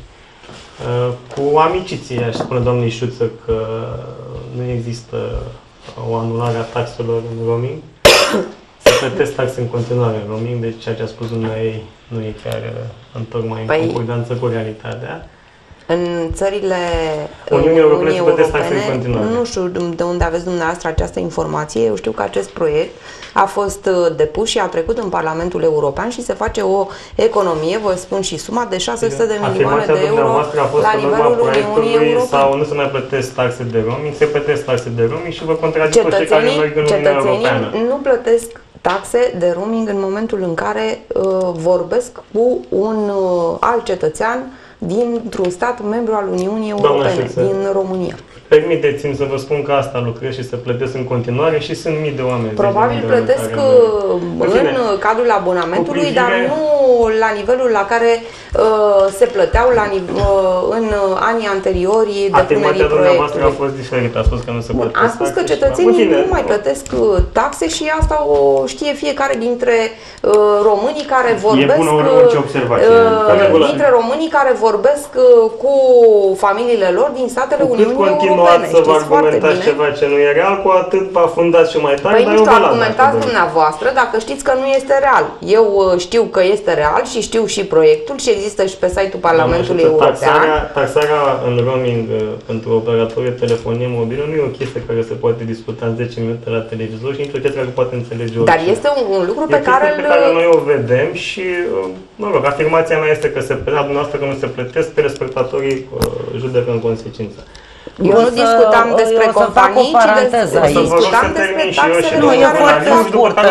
Cu amiciție, aș spune doamnei Șuță că nu există o anulare a taxelor în roaming. Se plătesc taxe în continuare în roaming, deci ceea ce a spus dumneavoastră nu e chiar întocmai în concordanță cu realitatea. În țările Uniunii Europene nu știu de unde aveți dumneavoastră această informație, eu știu că acest proiect a fost depus și a trecut în Parlamentul European și se face o economie, vă spun și suma, de 600 de milioane de euro la nivelul Uniunii Europene. Sau nu se mai plătesc taxe de roaming, se plătesc taxe de roaming și vă contrazic pe cei care merg în Uniunea Europeană. Nu plătesc taxe de roaming în momentul în care vorbesc cu un alt cetățean dintr-un stat membru al Uniunii Europene, din România. Permiteți-mi să vă spun că asta lucrez și să plătesc în continuare și sunt mii de oameni. Probabil plătesc în cadrul abonamentului, dar nu la nivelul la care se plăteau în anii anteriori depunerii proiectului. A fost diferit, a spus că nu se plătesc. Am spus că cetățenii nu mai plătesc taxe și asta o știe fiecare dintre românii care vorbesc. E bună orice observație. Dintre românii care vorbesc cu familiile lor din statele Uniunii Europene. Să vă argumentați ceva ce nu e real, cu atât vă afundați și mai tare. Păi nu știu, argumentați dumneavoastră dacă știți că nu este real. Eu știu că este real și știu și proiectul și există și pe site-ul Parlamentului European. Taxarea în roaming pentru operatorii de telefonie mobilă nu e o chestie care se poate discuta în 10 minute la televizor și nici o chestie care poate înțelege orice. Dar este un lucru pe care noi o vedem și, mă rog, afirmația mea este că se plătea dumneavoastră că nu se plătesc, telespectatorii judecă în consecință. Eu nu discutam despre companii, ci discutam despre taxele nu, e foarte scurtă.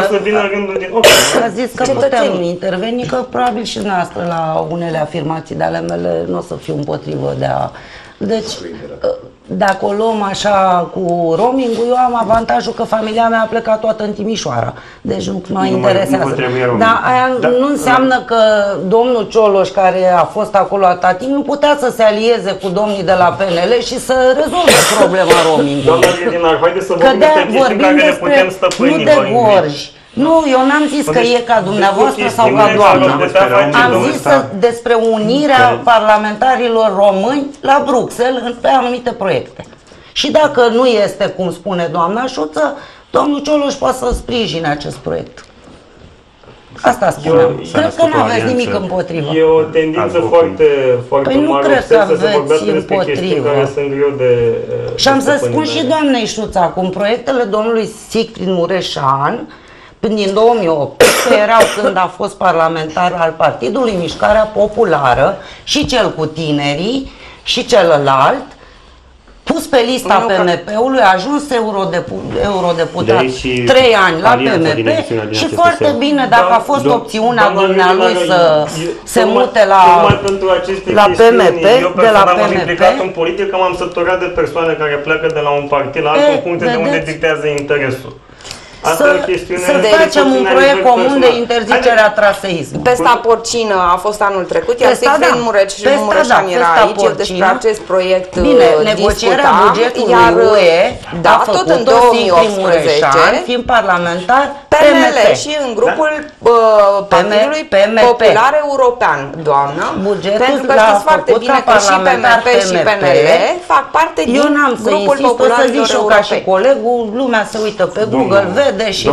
A zis că putem interveni, că probabil și noastră la unele afirmații de ale mele nu o să fiu împotrivă de a... Deci, dacă o luăm așa cu roaming-ul, eu am avantajul că familia mea a plecat toată în Timișoara. Deci nu mă interesează. Dar aia nu înseamnă că domnul Cioloș, care a fost acolo atâta timp, nu putea să se alieze cu domnii de la PNL și să rezolve problema roaming-ului. Doamna Gredinar, haideți să vorbim despre care ne putem stăpâni. Nu de Gorj. Nu, eu n-am zis că e ca dumneavoastră sau ca doamna. Am zis despre unirea parlamentarilor români la Bruxelles pe anumite proiecte. Și dacă nu este cum spune doamna Șuță, domnul Cioloș poate să sprijine acest proiect. Asta spuneam. Cred că nu aveți nimic împotrivă. E o tendință foarte nu mare cred că aveți împotrivă. Sunt greu de și am să spun și doamnei Șuță acum, proiectele domnului Siegfried Mureșan din 2008, erau când a fost parlamentar al Partidului Mișcarea Populară, și cel cu tinerii și celălalt, pus pe lista PMP-ului, a ajuns eurodeputat 3 ani la PMP și foarte bine, dacă a fost opțiunea dumnealui să se mute la PMP, de la PMP. Am implicat în politică, m-am săturat de persoane care pleacă de la un partid la altul în puncte de unde dictează interesul. Să facem un proiect comun de interzicere a traseismului. Pesta porcină a fost anul trecut, iar Siegfried Mureșan era aici, eu despre acest proiect negocierea bugetului UE a tot în 2018, fiind parlamentar PNL și în grupul Partidului Popular European, doamnă, pentru că știți foarte bine că și PMP și PNL fac parte din grupul popularilor europeni. Ca și colegul, lumea se uită pe Google, vede și...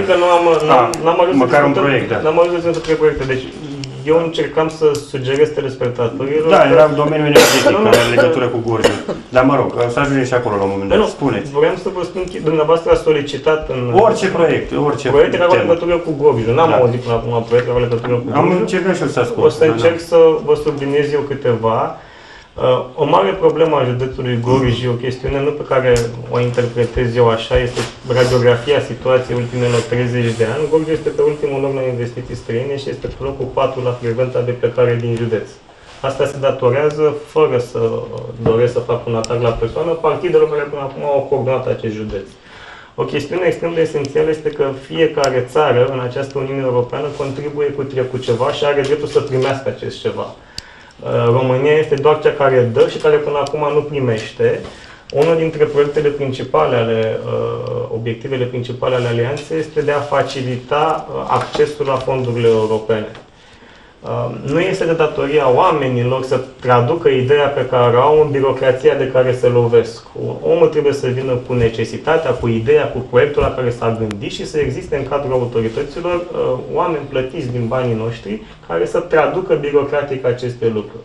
N-am ajuns între proiecte, deci eu încercam să sugerez telespectatorilor... Da, era în domeniul energetic, care are legătură cu Gorj. Dar mă rog, să ajungem și acolo la un moment dat. Spuneți. Vreau să vă spun că dumneavoastră a solicitat în... Orice proiect, orice proiect care au legătură cu Gorj. N-am auzit până acum proiect care au legătură cu Gorj. Am încercat și eu să ascult. O să încerc să vă subliniez eu câteva. O mare problemă a județului Gorj, o chestiune nu pe care o interpretez eu așa, este radiografia situației ultimelor 30 de ani. Gorj este pe ultimul loc la investiții străine și este pe locul 4 la frecvența de plecare din județ. Asta se datorează, fără să doresc să fac un atac la persoană, partidelor care până acum au coordonat acest județ. O chestiune extrem de esențială este că fiecare țară în această Uniune Europeană contribuie cu ceva și are dreptul să primească acest ceva. România este doar cea care dă și care până acum nu primește. Unul dintre proiectele principale, obiectivele principale ale alianței este de a facilita accesul la fondurile europene. Nu este de datoria oamenilor să traducă ideea pe care au în birocrația de care se lovesc. Omul trebuie să vină cu necesitatea, cu ideea, cu proiectul la care s-a gândit și să existe în cadrul autorităților oameni plătiți din banii noștri care să traducă birocratic aceste lucruri.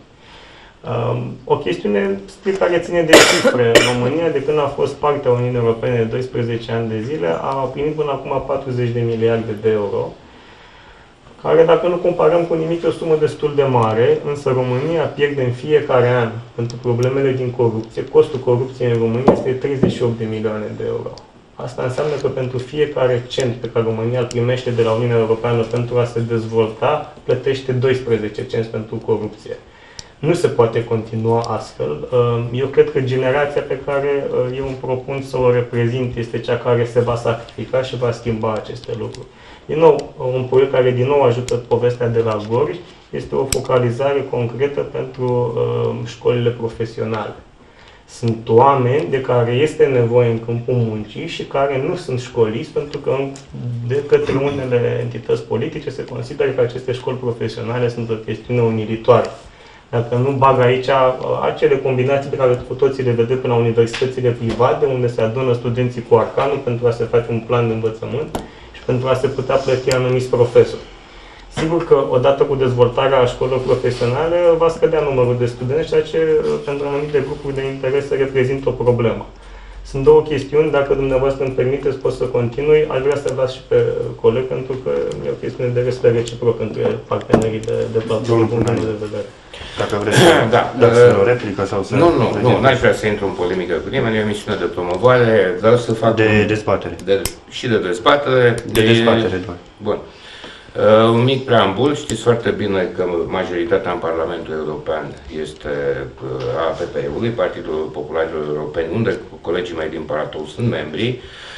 O chestiune strict care ține de cifre. România, de când a fost parte a Uniunii Europene de 12 ani de zile, a primit până acum 40 de miliarde de euro, care, dacă nu comparăm cu nimic, e o sumă destul de mare, însă România pierde în fiecare an, pentru problemele din corupție. Costul corupției în România este 38 de milioane de euro. Asta înseamnă că pentru fiecare cent pe care România îl primește de la Uniunea Europeană pentru a se dezvolta, plătește 12 cenți pentru corupție. Nu se poate continua astfel. Eu cred că generația pe care eu îmi propun să o reprezint este cea care se va sacrifica și va schimba aceste lucruri. Din nou, un proiect care din nou ajută povestea de la Gorj este o focalizare concretă pentru școlile profesionale. Sunt oameni de care este nevoie în câmpul muncii și care nu sunt școliți pentru că de către unele entități politice se consideră că aceste școli profesionale sunt o chestiune umilitoare. Dacă nu bag aici acele combinații pe care cu toții le vedem până la universitățile private, unde se adună studenții cu arcanul pentru a se face un plan de învățământ și pentru a se putea plăti anumiți profesori. Sigur că odată cu dezvoltarea școlilor profesionale va scădea numărul de studenți, ceea ce pentru anumite grupuri de interese reprezintă o problemă. Sunt două chestiuni, dacă dumneavoastră îmi permiteți, pot să continui. Aș vrea să las și pe coleg, pentru că e o chestiune de respect reciproc între partenerii de platformă, din punctul meu de vedere. Dacă vreți să o replică sau să... Nu, n-aș vrea să intru în polemică cu nimeni, e o misiune de promovare, dar să fac... De dezbatere. Și de dezbatere. De dezbatere, doar. Bun. Un mic preambul, știți foarte bine că majoritatea în Parlamentul European este a PP-ului, Partidul Popularilor Europeni, unde colegii mei din Paratou sunt membri.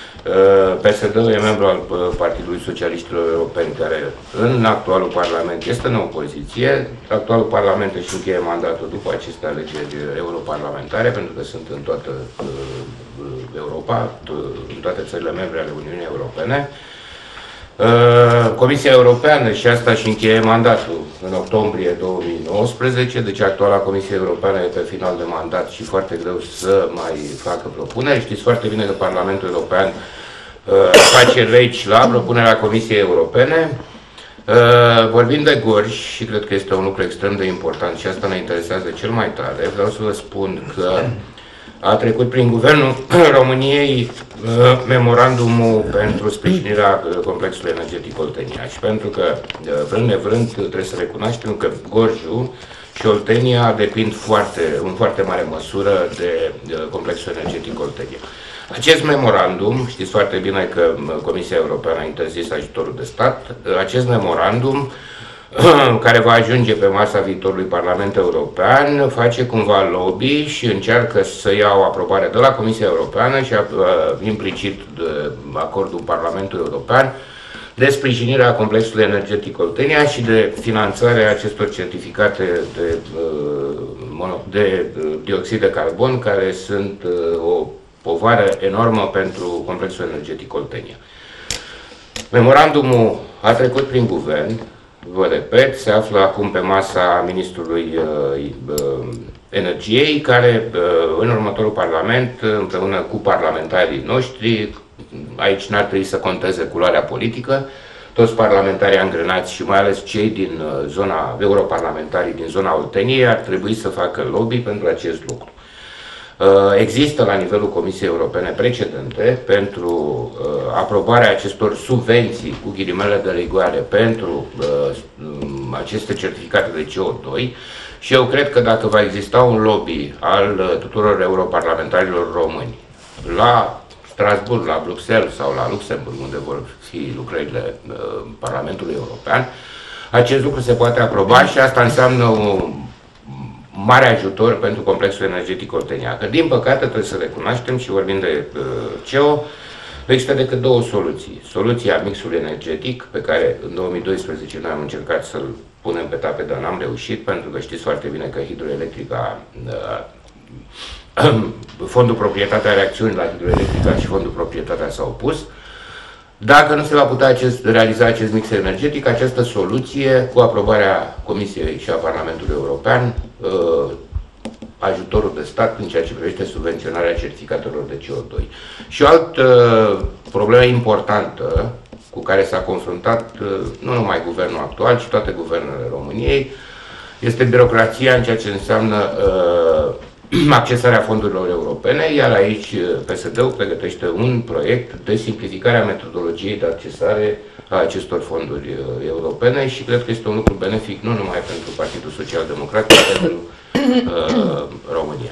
PSD-ul e membru al Partidului Socialiștilor Europeni, care în actualul Parlament este în opoziție. Actualul Parlament își încheie mandatul după aceste alegeri europarlamentare, pentru că sunt în toată Europa, în toate țările membre ale Uniunii Europene. Comisia Europeană, și asta și încheie mandatul în octombrie 2019, deci actuala Comisie Europeană e pe final de mandat și foarte greu să mai facă propuneri. Știți foarte bine că Parlamentul European face legi la propunerea Comisiei Europene. Vorbim de Gorj și cred că este un lucru extrem de important și asta ne interesează cel mai tare. Vreau să vă spun că a trecut prin Guvernul României memorandumul pentru sprijinirea complexului energetic Oltenia și pentru că, vrând nevrând, trebuie să recunoaștem că Gorjul și Oltenia depind în foarte mare măsură de complexul energetic Oltenia. Acest memorandum, știți foarte bine că Comisia Europeană a interzis ajutorul de stat, acest memorandum care va ajunge pe masa viitorului Parlament European, face cumva lobby și încearcă să ia o aprobare de la Comisia Europeană și implicit de acordul Parlamentului European de sprijinirea complexului energetic Oltenia și de finanțarea acestor certificate de dioxid de carbon, care sunt o povară enormă pentru complexul energetic Oltenia. Memorandumul a trecut prin guvern, vă repet, se află acum pe masa Ministrului Energiei, care în următorul Parlament, împreună cu parlamentarii noștri, aici n-ar trebui să conteze culoarea politică, toți parlamentarii angrenați și mai ales cei din zona, europarlamentarii din zona Olteniei, ar trebui să facă lobby pentru acest lucru. Există la nivelul Comisiei Europene precedente pentru aprobarea acestor subvenții cu ghilimele de rigoare pentru aceste certificate de CO2 și eu cred că dacă va exista un lobby al tuturor europarlamentarilor români la Strasbourg, la Bruxelles sau la Luxemburg, unde vor fi lucrările Parlamentului European, acest lucru se poate aproba și asta înseamnă un mare ajutor pentru complexul energetic Oltenia. Că din păcate trebuie să recunoaștem și vorbim de CEO, nu există decât două soluții. Soluția mixului energetic, pe care în 2012 noi am încercat să-l punem pe tapet, dar n-am reușit, pentru că știți foarte bine că hidroelectrica, Fondul Proprietatea Reacțiunii la Hidroelectrica și Fondul Proprietatea s-au opus. Dacă nu se va putea realiza acest mix energetic, această soluție, cu aprobarea Comisiei și a Parlamentului European, ajutorul de stat în ceea ce privește subvenționarea certificatelor de CO2. Și o altă problemă importantă cu care s-a confruntat nu numai guvernul actual, ci toate guvernele României, este birocrația în ceea ce înseamnă accesarea fondurilor europene, iar aici PSD-ul pregătește un proiect de simplificare a metodologiei de accesare a acestor fonduri europene și cred că este un lucru benefic nu numai pentru Partidul Social Democrat, ci pentru România.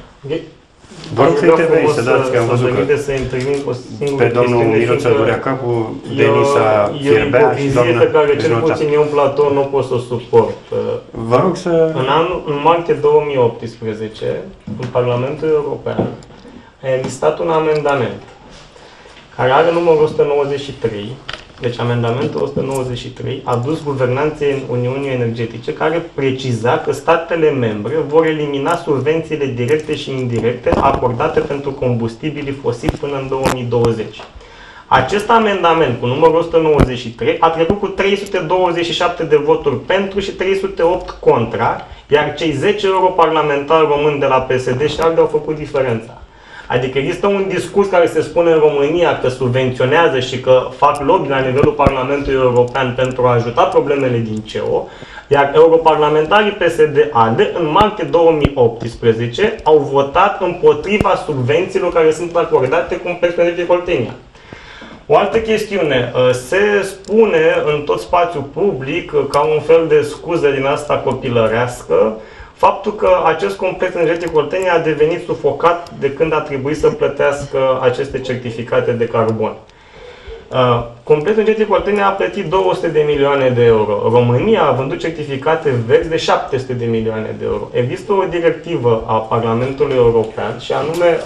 Vă rog să interveniți, să dați, că am văzut că pe domnul Miroță durea capul, Denisa fierbea și doamna... E o ipocrizie pe care cel puțin eu în platou nu pot să o suport. Vă rog să... În martie 2018, în Parlamentul European, a existat un amendament care are numărul 193, deci amendamentul 193 a dus guvernanței Uniunii Energetice, care preciza că statele membre vor elimina subvențiile directe și indirecte acordate pentru combustibilii fosili până în 2020. Acest amendament cu numărul 193 a trecut cu 327 de voturi pentru și 308 contra, iar cei 10 europarlamentari români de la PSD și ALDE au făcut diferența. Adică există un discurs care se spune în România că subvenționează și că fac lobby la nivelul Parlamentului European pentru a ajuta problemele din CEO, iar europarlamentarii PSD-ALDE în martie 2018 au votat împotriva subvențiilor care sunt acordate complexul energetic Oltenia. O altă chestiune, se spune în tot spațiul public, ca un fel de scuză din asta copilărească, faptul că acest complex energetic Oltenia a devenit sufocat de când a trebuit să plătească aceste certificate de carbon. Complexul energetic Oltenia a plătit 200 de milioane de euro. România a vândut certificate verzi de 700 de milioane de euro. Există o directivă a Parlamentului European și anume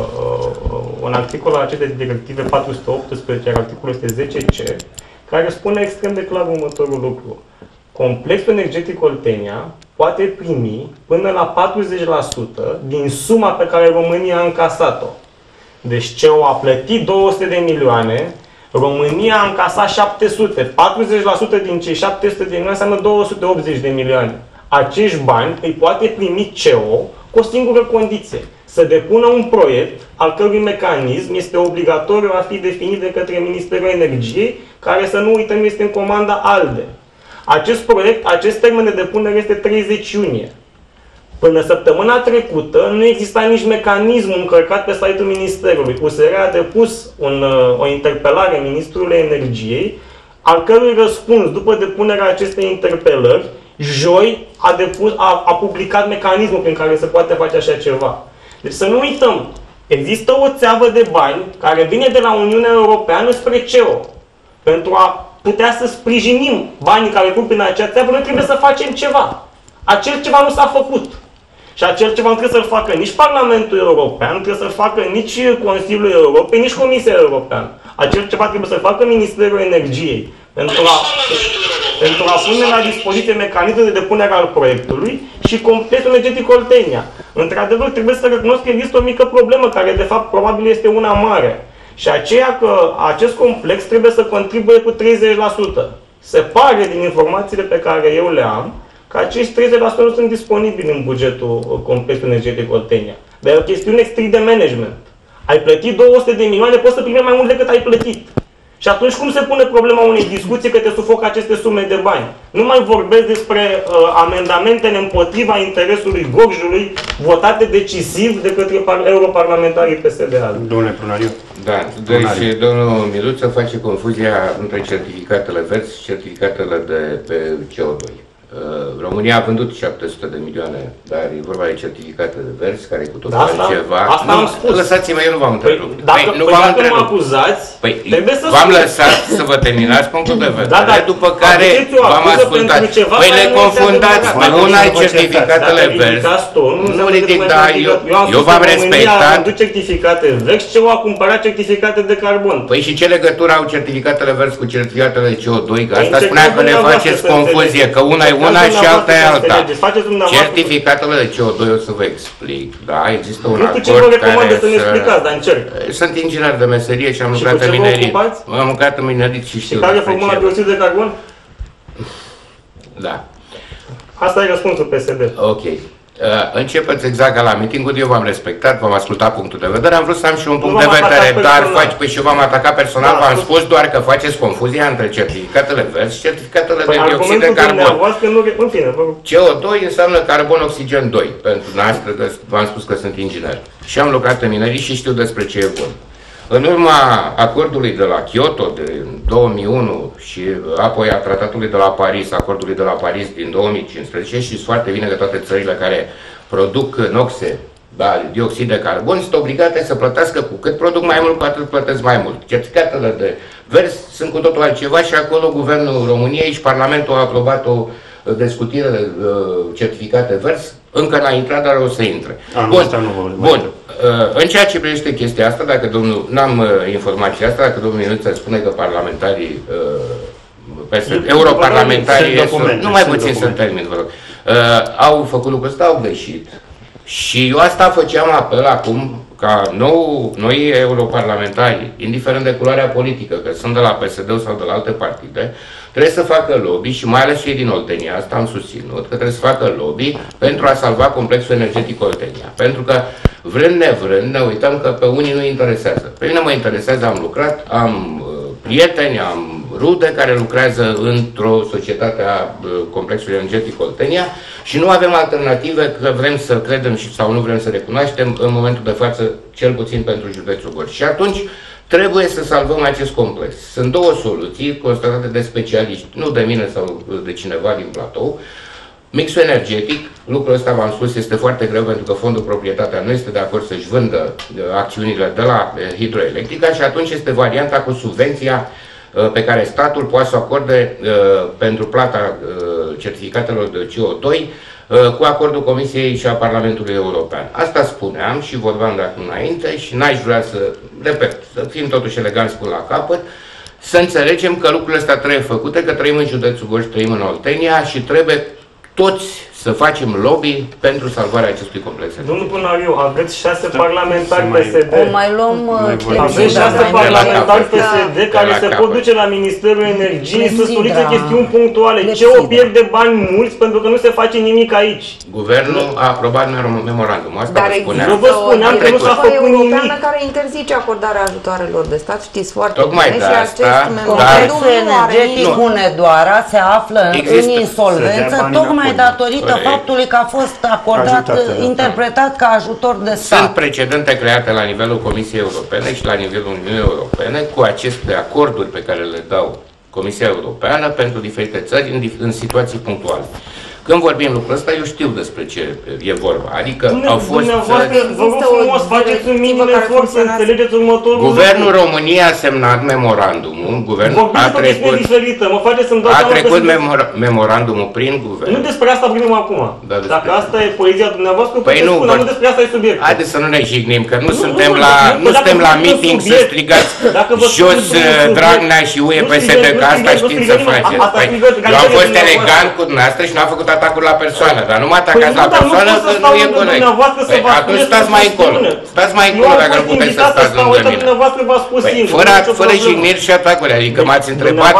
un articol al acestei directive 418, articolul este 10C, care spune extrem de clar următorul lucru. Complexul energetic Oltenia poate primi până la 40% din suma pe care România a încasat-o. Deci CEO a plătit 200 de milioane, România a încasat 700, 40% din cei 700 de milioane înseamnă 280 de milioane. Acești bani îi poate primi CEO cu o singură condiție: să depună un proiect al cărui mecanism este obligatoriu a fi definit de către Ministerul Energiei, care, să nu uităm, este în comanda ALDE. Acest proiect, acest termen de depunere este 30 iunie. Până săptămâna trecută nu exista nici mecanismul încărcat pe site-ul Ministerului. USR a depus o interpelare Ministrului Energiei, al cărui răspuns, după depunerea acestei interpelări, joi a publicat mecanismul prin care se poate face așa ceva. Deci să nu uităm, există o țeavă de bani care vine de la Uniunea Europeană spre CEO. Pentru a putea să sprijinim banii care curg prin acea țeavă, noi trebuie să facem ceva. Acel ceva nu s-a făcut. Și acel ceva nu trebuie să-l facă nici Parlamentul European, nu trebuie să-l facă nici Consiliul Europei, nici Comisia Europeană. Acel ceva trebuie să-l facă Ministerul Energiei. Pentru a pune la dispoziție mecanismul de depunere al proiectului și complexul energetic Oltenia. Într-adevăr, trebuie să recunosc că există o mică problemă, care de fapt probabil este una mare. Și aceea că acest complex trebuie să contribuie cu 30%. Se pare, din informațiile pe care eu le am, că acești 30% nu sunt disponibili în bugetul complexului energetic Oltenia. Dar e o chestiune strict de management. Ai plătit 200 de milioane, poți să primești mai mult decât ai plătit. Și atunci cum se pune problema unei discuții că te sufocă aceste sume de bani? Nu mai vorbesc despre amendamentele împotriva interesului Gorjului, votate decisiv de către europarlamentarii PSD-ali. Domnule Prunariu. Da, deci domnul Miluță face confuzia între certificatele verzi și certificatele de pe CO2. România a vândut 700 de milioane, dar e vorba de certificate de verzi, care e cu totul altceva. Asta am spus. Lăsați-mă, eu nu v-am întrerupt. Dacă mă acuzați, trebuie să v-am lăsat să vă terminați punctul de vedere, după care v-am ascultat. Păi le confundați, una e certificatele verzi. Nu ridic, dar eu v-am respectat. România a vândut certificate verzi, ce a cumpărat certificate de carbon. Păi și ce legătură au certificatele verzi cu certificatele de CO2? Că asta spunea că ne faceți confuzie, că una e una și alta e alta. Certificatele de CO2 o să vă explic, da? Există un acord care sunt inginer de meserie și am lucrat în minerit. Am lucrat în minerit și știu. Și care e formula dioxid de carbon? Da. Asta e răspunsul PSD. Ok. Începeți exact ca la meeting-ul, eu v-am respectat, v-am ascultat punctul de vedere, am vrut să am și un punct de vedere, dar păi și eu v-am atacat personal, v-am spus doar că faceți confuzia între certificatele verzi și certificatele de dioxid de carbon. CO2 înseamnă carbon oxigen 2, pentru noastră, că v-am spus că sunt inginer. Și am lucrat în minerii și știu despre ce e bun. În urma acordului de la Kyoto de 2001 și apoi a tratatului de la Paris, acordului de la Paris din 2015, știți foarte bine că toate țările care produc noxe, da, dioxid de carbon, sunt obligate să plătească cu cât produc mai mult, cu atât plătesc mai mult. Certificatele de verzi sunt cu totul altceva și acolo Guvernul României și Parlamentul a aprobat o discutire de certificate verzi, încă n-a intrat, dar o să intre. Bun. În ceea ce privește chestia asta, dacă domnul, n-am informația asta, dacă domnul Miluță spune că parlamentarii, europarlamentarii, nu mai puțin să termin, vă rog, au făcut lucrul ăsta, au greșit. Și eu asta făceam apel acum, ca noi europarlamentari, indiferent de culoarea politică, că sunt de la PSD sau de la alte partide, trebuie să facă lobby, și mai ales cei din Oltenia, asta am susținut, că trebuie să facă lobby pentru a salva complexul energetic Oltenia. Pentru că, vrând nevrând, ne uităm că pe unii nu interesează. Pe mine mă interesează, am lucrat, am prieteni, am rude care lucrează într-o societate a complexului energetic Oltenia și nu avem alternative, că vrem să credem sau nu vrem să recunoaștem în momentul de față, cel puțin pentru județul Gorj. Și atunci trebuie să salvăm acest complex. Sunt două soluții constatate de specialiști, nu de mine sau de cineva din platou. Mixul energetic, lucrul ăsta v-am spus, este foarte greu pentru că Fondul Proprietatea nu este de acord să-și vândă acțiunile de la hidroelectrica și atunci este varianta cu subvenția pe care statul poate să o acorde pentru plata certificatelor de CO2 cu acordul Comisiei și a Parlamentului European. Asta spuneam și vorbeam de acum înainte și n-aș vrea să, repet, să fim totuși eleganți până la capăt, să înțelegem că lucrurile astea trebuie făcute, că trăim în județul Gorj, trăim în Oltenia și trebuie toți să facem lobby pentru salvarea acestui complex. Domnul Punariu, aveți 6 parlamentari PSD. O mai luăm... Aveți 6 parlamentari PSD care se pot duce la Ministerul Energiei să solicite chestiuni punctuale. Ce o pierde bani mulți pentru că nu se face nimic aici? Guvernul a aprobat memorandumul. Asta dar vă spuneam. Eu vă spuneam că nu s-a făcut nimic. care interzice acordarea ajutoarelor de stat, știți foarte Tocmai bine. de Și asta, acest Complexul energetic Hunedoara se află în insolvență tocmai datorită faptului că a fost acordat, interpretat ca ajutor de stat. Sunt precedente create la nivelul Comisiei Europene și la nivelul Uniunii Europene cu aceste acorduri pe care le dau Comisia Europeană pentru diferite țări în situații punctuale. Când vorbim lucrul ăsta, eu știu despre ce e vorba. Adică au fost... Vă rog frumos, faceți un minim efort să înțelegeți următorul Guvernul României a semnat memorandumul. Guvernul a trecut memorandumul prin guvern. Nu despre asta vorbim acum. Dacă asta e poezia dumneavoastră, puteți spune, nu despre asta e subiectul. Haideți să nu ne jignim, că nu suntem la meeting să strigați jos Dragnea și UEPSD, că asta știți să faceți. Eu am fost elegant cu dumneavoastră și n-am făcut atacuri la persoană, dar nu mă atacați la persoană, că nu e corect. Atunci stați mai încolo. Stați mai încolo dacă nu puteți să stați lângă mine. Fără jigniri și atacuri, adică m-ați întrebat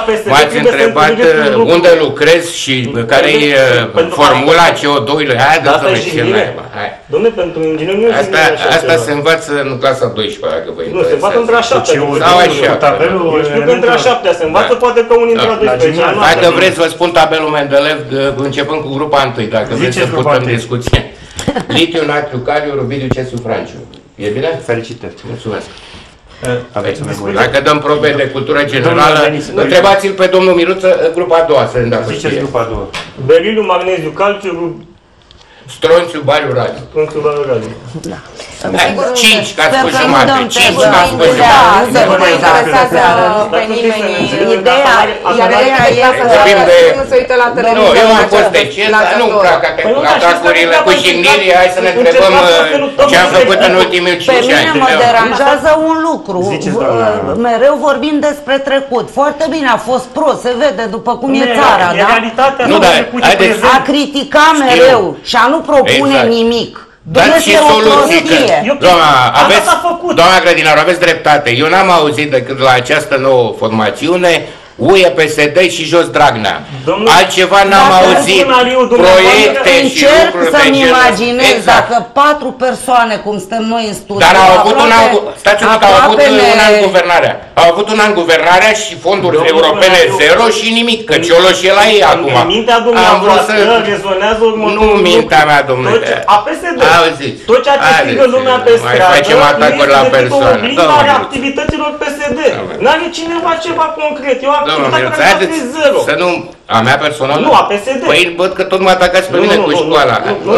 unde lucrez și care e formula CO2-ului. Hai, domnule, ce naiba. Dom'le, pentru ingineri nu e asta se învață în clasa 12, dacă vă interesează. Nu, se învață între a 7-a. Sau așa. Eu știu că între a 7-a se învață, poate că unii între a 12-a. Dacă vreți, vă spun tabelul Mendeleev, începând cu grupa 1, dacă vreți să purtăm discuție. Litiu, natriu, caliu, rubidiu, cesu, franciu. E bine? Felicitări. Mulțumesc. Aveți o memorie. Dacă dăm probe de cultură generală, întrebați-l pe domnul Miruță, grupa a doua, să ne dacă știe. Ziceți grupa a doua. Beriliu, magneziu, calciu, stronțiu, bariu, radiu. Stronțiu, bariu, radiu. Da. 5, că ați spus jumate. 5, că ați spus jumate. Nu mă interesează pe nimeni. Ideea nu se uită la televiziune. Nu, eu am fost decent, dar nu-mi plac atacurile cu jignirii. Hai să ne întrebăm ce am făcut în ultimii 5 ani. Pe mine mă deranjează un lucru. Mereu vorbim despre trecut. Foarte bine, a fost pro, se vede după cum e țara, da? A critica mereu și a nu propune nimic. Dați și soluții, doamna Grădinaru, aveți dreptate. Eu n-am auzit decât la această nouă formațiune UE, PSD și jos Dragnea. Altceva n-am auzit. Proiecte și lucruri să-mi imaginez dacă 4 persoane, cum suntem noi în studiu, dar au avut un an guvernarea. Au avut un an guvernarea și fonduri europene zero și nimic, că Cioloș e la ei acum. Mintea dumneavoastră rezonează următorul lucru. Nu mintea mea, domnule. Auziți. Tot ceea ce strigă lumea pe stradă nu este decât o oglindare a activităților PSD. N-are cineva ceva concret. Să nu... A mea personală? Nu, a PSD. Păi văd că tot mă atacați pe mine cu școala.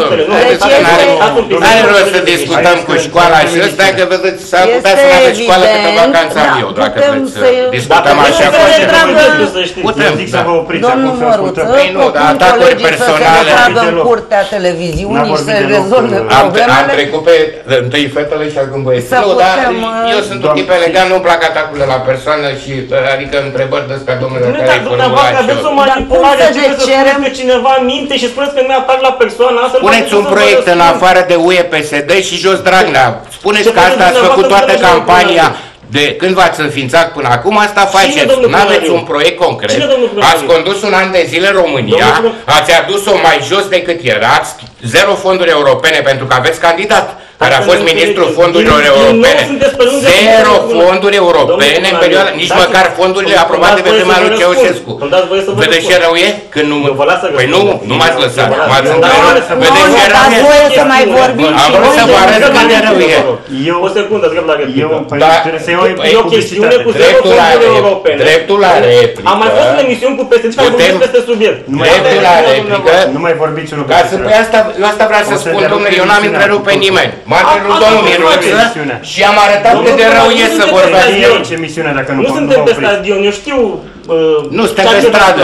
Nu are rost să discutăm cu școala și ăsta, că vedeți, s-ar putea să nu aveți școală câte vacanță am eu, dacă vreți să discutăm așa cu așa. Putem. Domnul Măruță, propun colegii să se retragă în curtea televiziunii și să rezolve problemele. Am trecut pe întâi fetele și acum băieții. Nu, dar eu sunt un tip elegant, nu-mi plac atacurile la persoană și adică întrebări de ăsta, domnule, la care ai formulat că cineva minte și spuneți că mi-a atac la persoana asta. Spuneți un proiect în afară de UE, PSD și jos Dragnea. Spuneți că asta ați făcut toată campania. De când v-ați înființat până acum, asta faceți. Nu aveți un proiect concret. Ați condus un an de zile România, ați adus-o mai jos decât erați, zero fonduri europene pentru că aveți candidat care a fost ministrul fondurilor europene. Zero fonduri europene în perioada, nici măcar fondurile aprobate pe vremea lui Ceaușescu. Vedeți ce rău e? Când nu... Păi nu m-ați lăsat. Vedeți ce rău e? Voie să mai vorbim și voi să vă arăt cât de rău e. O secundă, trebuie la replică. E o chestiune cu zero fonduri europene. Dreptul la replică. Am mai fost în emisiuni cu PSD și mai vorbim peste subiect. Dreptul la replică. Nu mai vorbiți unul Eu asta vreau să spun, domnule, eu n-am întrerupt pe nimeni. M-a întrerupt domnul Miruță și am arătat cât de rău e să vorbească. Nu suntem pe stadion, eu știu... Nu, suntem pe stradă,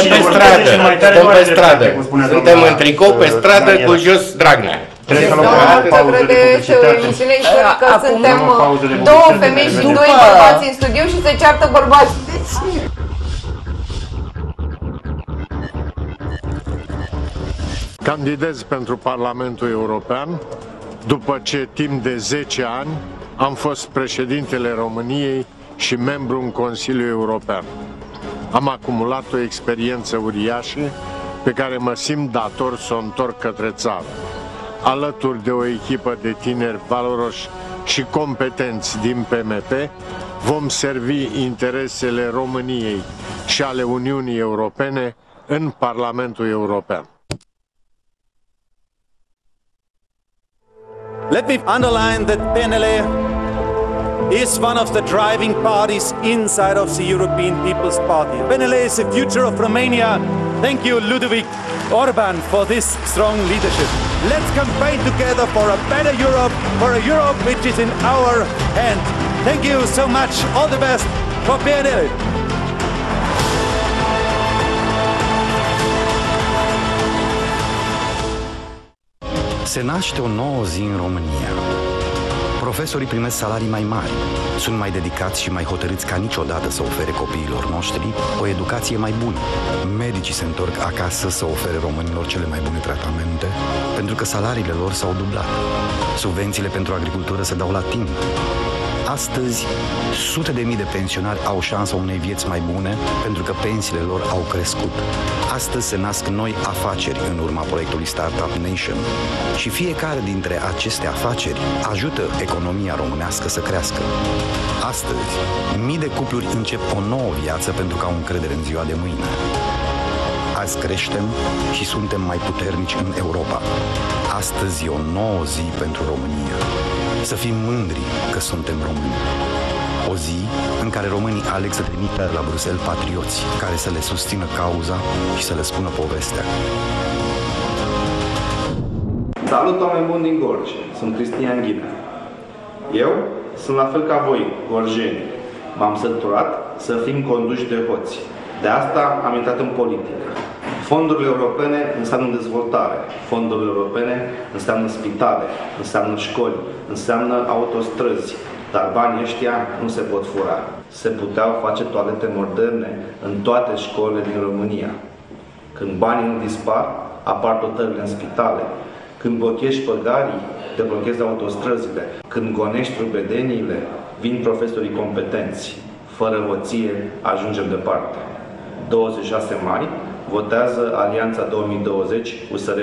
suntem în tricou pe stradă cu jos Dragnea. Crede emisiune istorică, suntem 2 femei și 2 bărbați în studiu și se ceartă bărbați. Candidez pentru Parlamentul European după ce timp de 10 ani am fost președintele României și membru în Consiliul European. Am acumulat o experiență uriașă pe care mă simt dator să o întorc către țară. Alături de o echipă de tineri valoroși și competenți din PMP, vom servi interesele României și ale Uniunii Europene în Parlamentul European. Let me underline that PNL is one of the driving parties inside of the European People's Party. PNL is the future of Romania. Thank you, Ludovic Orban, for this strong leadership. Let's campaign together for a better Europe, for a Europe which is in our hand. Thank you so much. All the best for PNL. Se naște o nouă zi în România. Profesorii primesc salarii mai mari, sunt mai dedicați și mai hotărâți ca niciodată să ofere copiilor noștri o educație mai bună. Medicii se întorc acasă să ofere românilor cele mai bune tratamente, pentru că salariile lor s-au dublat. Subvențiile pentru agricultură se dau la timp. Astăzi, sute de mii de pensionari au șansa unei vieți mai bune pentru că pensiile lor au crescut. Astăzi se nasc noi afaceri în urma proiectului Startup Nation și fiecare dintre aceste afaceri ajută economia românească să crească. Astăzi, mii de cupluri încep o nouă viață pentru că au încredere în ziua de mâine. Azi creștem și suntem mai puternici în Europa. Astăzi e o nouă zi pentru România. Să fim mândri că suntem români. O zi în care românii aleg să trimită la Bruxelles patrioți care să le susțină cauza și să le spună povestea. Salut, oameni buni din Gorj! Sunt Cristian Ghinea. Eu sunt la fel ca voi, gorjeni. M-am săturat să fim conduși de hoți. De asta am intrat în politică. Fondurile europene înseamnă dezvoltare, fondurile europene înseamnă spitale, înseamnă școli, înseamnă autostrăzi, dar banii ăștia nu se pot fura. Se puteau face toalete moderne în toate școlile din România. Când banii nu dispar, apar dotările în spitale. Când blochezi păgarii, te blochezi autostrăzile. Când gonești trupedeniile, vin profesorii competenți. Fără hoție ajungem departe. 26 mai, votează Alianța 2020 USR+.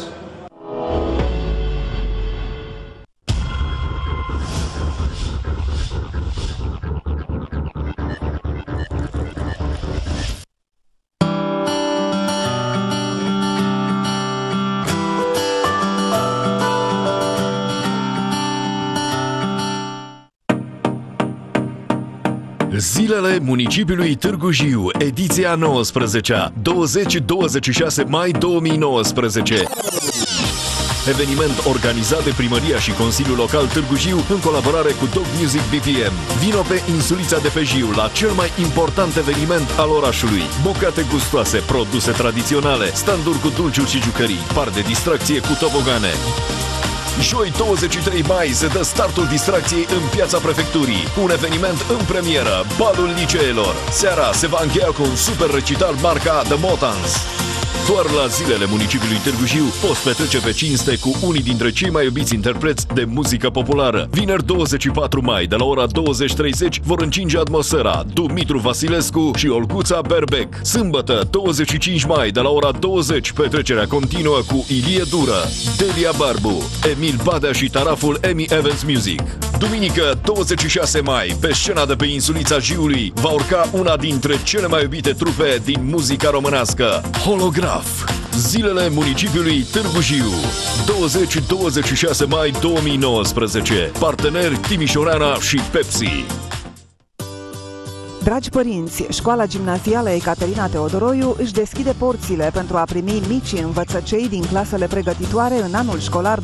Zilele municipiului Târgu Jiu, ediția 19-a, 20-26 mai 2019. Eveniment organizat de Primăria și Consiliul Local Târgu Jiu în colaborare cu Dog Music BPM. Vino pe insulița de pe Jiu la cel mai important eveniment al orașului. Bucate gustoase, produse tradiționale, standuri cu dulciuri și jucării, par de distracție cu tobogane. Joi 23 mai se dă startul distracției în Piața Prefecturii, cu un eveniment în premieră, Balul Liceelor. Seara se va încheia cu un super recital marca The Motans. Doar la zilele municipiului Târgu Jiu poți petrece pe cinste cu unii dintre cei mai iubiți interpreți de muzică populară. Vineri 24 mai, de la ora 20:30, vor încinge atmosfera Dumitru Vasilescu și Olguța Berbec. Sâmbătă 25 mai, de la ora 20, petrecerea continuă cu Ilie Dură, Delia Barbu, Emil Badea și taraful Emi Evans Music. Duminică 26 mai, pe scena de pe insulița Jiului, va urca una dintre cele mai iubite trupe din muzica românească, Holograf. Zilele municipiului Târgu Jiu, 20-26 mai 2019. Parteneri Timișoreana și Pepsi. Dragi părinți, școala gimnazială Ecaterina Teodoroiu își deschide porțile pentru a primi micii învățăcei din clasele pregătitoare în anul școlar 2019-2020,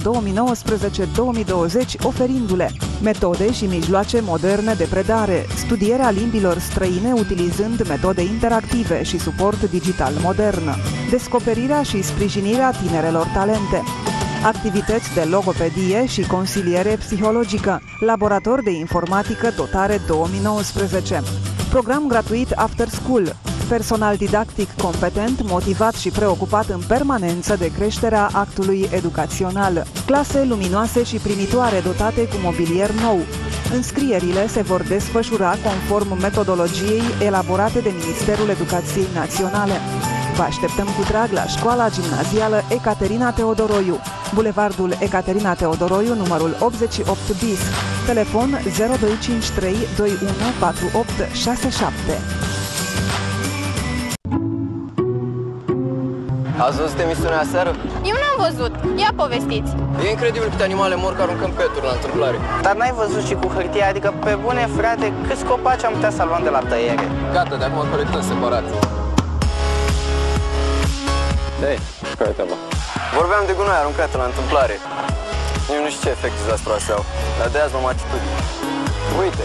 oferindu-le metode și mijloace moderne de predare, studierea limbilor străine utilizând metode interactive și suport digital modern, descoperirea și sprijinirea tinerelor talente, activități de logopedie și consiliere psihologică, laborator de informatică dotare 2019, program gratuit After School, personal didactic competent, motivat și preocupat în permanență de creșterea actului educațional. Clase luminoase și primitoare dotate cu mobilier nou. Înscrierile se vor desfășura conform metodologiei elaborate de Ministerul Educației Naționale. Vă așteptăm cu drag la școala gimnazială Ecaterina Teodoroiu, Bulevardul Ecaterina Teodoroiu, numărul 88 bis, telefon 0253 214867. Ați văzut emisiunea aseară? Eu n-am văzut. Ia povestiți. E incredibil câte animale mor că aruncăm peturi la întâmplare. Dar n-ai văzut și cu hârtia? Adică, pe bune, frate, câți copaci am putea să luăm de la tăiere? Gata, de acum colectăm separat. Hei, care-i treaba? Vorbeam de gunoi aruncate la întâmplare. Eu nu știu ce efect dezastroase au, dar de azi luăm atitudine. Uite!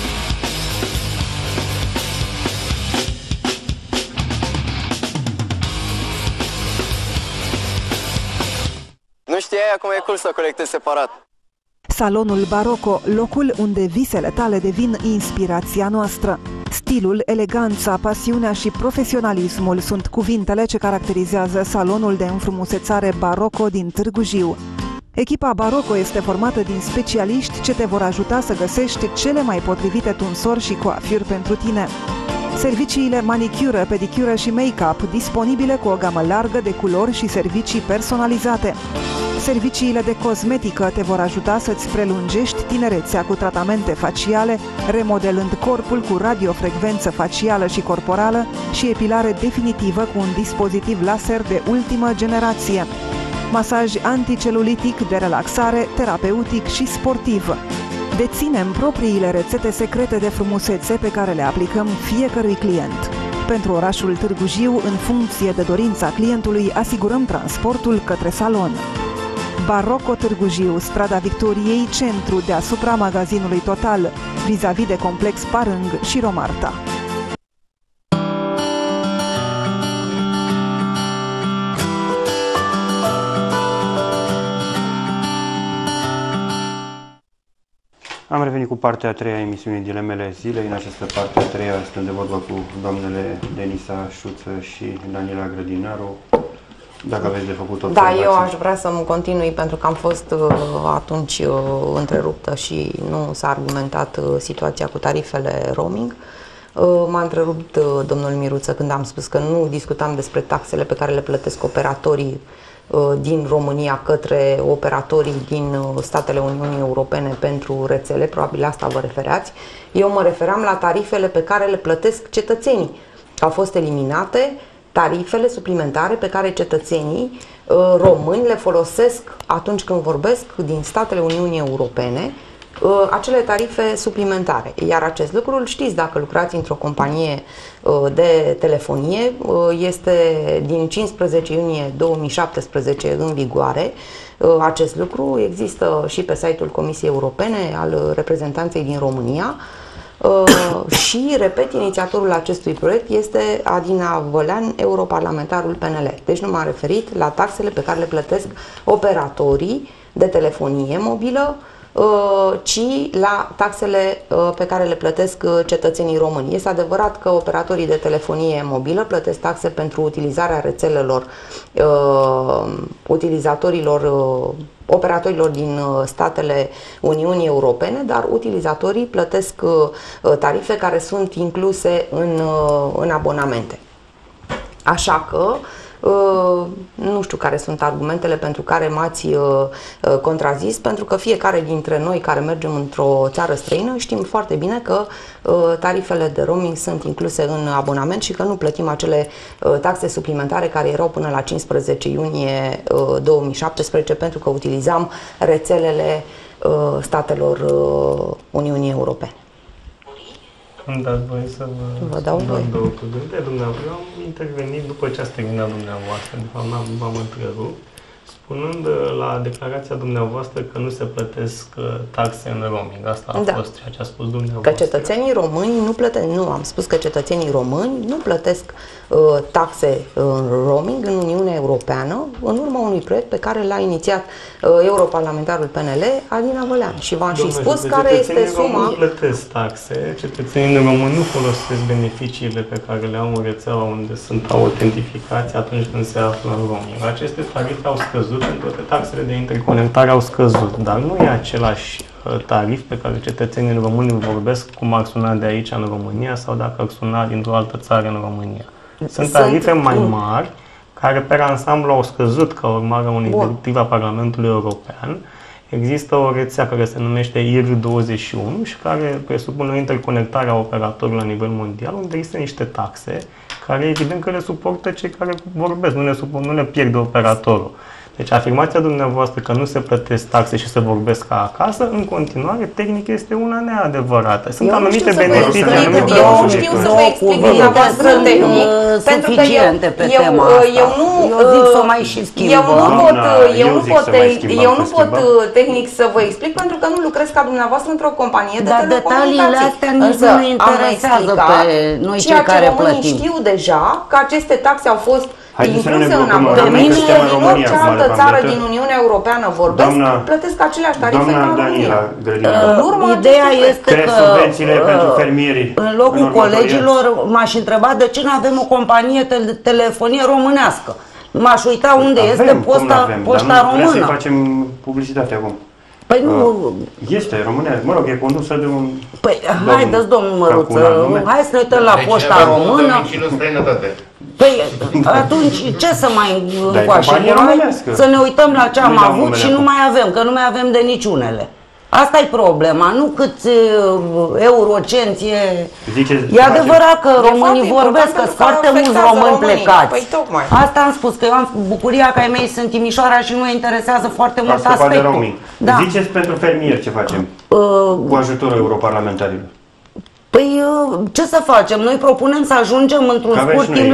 Nu știai, acum e cool să colectezi separat. Salonul Barocco, locul unde visele tale devin inspirația noastră. Stilul, eleganța, pasiunea și profesionalismul sunt cuvintele ce caracterizează salonul de înfrumusețare Barocco din Târgu Jiu. Echipa Barocco este formată din specialiști ce te vor ajuta să găsești cele mai potrivite tunsori și coafuri pentru tine. Serviciile manicură, pedicură și make-up disponibile cu o gamă largă de culori și servicii personalizate. Serviciile de cosmetică te vor ajuta să-ți prelungești tinerețea cu tratamente faciale, remodelând corpul cu radiofrecvență facială și corporală și epilare definitivă cu un dispozitiv laser de ultimă generație. Masaj anticelulitic, de relaxare, terapeutic și sportiv. Deținem propriile rețete secrete de frumusețe pe care le aplicăm fiecărui client. Pentru orașul Târgu Jiu, în funcție de dorința clientului, asigurăm transportul către salon. Barocco Târgu Jiu, strada Victoriei, centru deasupra magazinului Total, vis-a-vis de complex Parâng și Romarta. Am revenit cu partea a treia a emisiunii Dilemele Zilei. În această parte a treia stăm de vorbă cu doamnele Denisa Șuță și Daniela Grădinaru. Dacă aveți de făcut observații. Da, eu aș vrea să-mi continui pentru că am fost atunci întreruptă și nu s-a argumentat situația cu tarifele roaming. M-a întrerupt domnul Miruță când am spus că nu discutam despre taxele pe care le plătesc operatorii din România către operatorii din statele Uniunii Europene pentru rețele, probabil la asta vă refereați. Eu mă referam la tarifele pe care le plătesc cetățenii. Au fost eliminate tarifele suplimentare pe care cetățenii români le folosesc atunci când vorbesc din statele Uniunii Europene, acele tarife suplimentare. Iar acest lucru îl știți dacă lucrați într-o companie de telefonie, este din 15 iunie 2017 în vigoare. Acest lucru există și pe site-ul Comisiei Europene al reprezentanței din România. Și, repet, inițiatorul acestui proiect este Adina Vălean, europarlamentarul PNL. Deci nu m-am referit la taxele pe care le plătesc operatorii de telefonie mobilă, ci la taxele pe care le plătesc cetățenii români. Este adevărat că operatorii de telefonie mobilă plătesc taxe pentru utilizarea rețelelor operatorilor din statele Uniunii Europene, dar utilizatorii plătesc tarife care sunt incluse în abonamente. Așa că nu știu care sunt argumentele pentru care m-ați contrazis, pentru că fiecare dintre noi care mergem într-o țară străină știm foarte bine că tarifele de roaming sunt incluse în abonament și că nu plătim acele taxe suplimentare care erau până la 15 iunie 2017 pentru că utilizam rețelele statelor Uniunii Europene. Îmi dați voie să vă dau voie. Două cuvinte. Eu am intervenit după ce ați terminat dumneavoastră, de fapt m-am întrerupt, Spunând la declarația dumneavoastră că nu se plătesc taxe în roaming, asta a fost ceea ce a spus dumneavoastră. Că cetățenii români nu plătesc, nu, am spus că cetățenii români nu plătesc taxe în roaming în Uniunea Europeană în urma unui proiect pe care l-a inițiat europarlamentarul PNL, Alina Vălean. Și v-am și spus care este suma. Cetățenii români plătesc taxe, cetățenii români nu folosesc beneficiile pe care le au în rețeaua unde sunt autentificați atunci când se află în roaming. Aceste tarife au scăzut pentru toate taxele de interconectare au scăzut, dar nu e același tarif pe care cetățenii români îl vorbesc cum ar suna de aici în România sau dacă ar suna dintr-o altă țară în România. Sunt tarife mai mari care pe ansamblu au scăzut ca urmare a unei directive a Parlamentului European. Există o rețea care se numește IR21 și care presupune o interconectare a operatorilor la nivel mondial, unde există niște taxe care evident că le suportă cei care vorbesc, nu le pierde operatorul. Deci afirmația dumneavoastră că nu se plătesc taxe și se vorbesc ca acasă, în continuare, tehnic este una neadevărată. Sunt anumite beneficii, anumite eu nu știu să vă explic dumneavoastră tehnic, pentru că eu nu pot tehnic să vă explic, pentru că nu lucrez ca dumneavoastră într-o companie de telecomunicații. Dar detaliile astea nici nu ne interesează pe noi cei care plătim. Ceea ce știu deja, că aceste taxe au fost incluse în acord. În orice altă țară din Uniunea Europeană vorbesc, plătesc aceleași tarife ca în România. Ideea este că subvențiile pentru fermieri în locul colegilor m-aș întreba de ce nu avem o companie de telefonie românească. M-aș uita unde este poșta română. Vreau să facem publicitate acum. Păi nu... Este românească, mă rog, e condusă de un... Păi haideți, domnul Măruță, hai să ne uităm la poșta română. Păi atunci ce să mai încoașe? Să ne uităm la ce am avut și nu mai avem, că nu mai avem de niciunele. Asta e problema, nu câți eurocenți e... E adevărat că românii vorbesc, că sunt foarte mulți români plecați. Asta am spus, că eu am bucuria că ai mei sunt Timișoara și nu mă interesează foarte mult aspectul. Ziceți pentru fermieri ce facem cu ajutorul europarlamentarilor? Păi ce să facem? Noi propunem să ajungem într-un scurt timp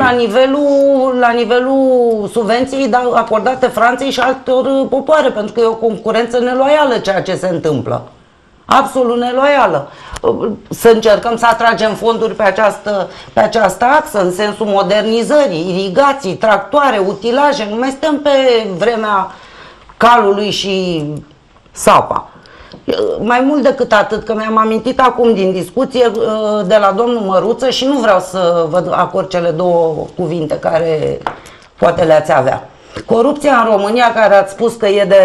la nivelul subvenției acordate Franței și altor popoare, pentru că e o concurență neloială ceea ce se întâmplă. Absolut neloială. Să încercăm să atragem fonduri pe această axă, în sensul modernizării, irigații, tractoare, utilaje. Nu mai stăm pe vremea calului și sapa. Mai mult decât atât, că mi-am amintit acum din discuție de la domnul Măruță și nu vreau să vă acord cele două cuvinte care poate le-ați avea. Corupția în România, care ați spus că e de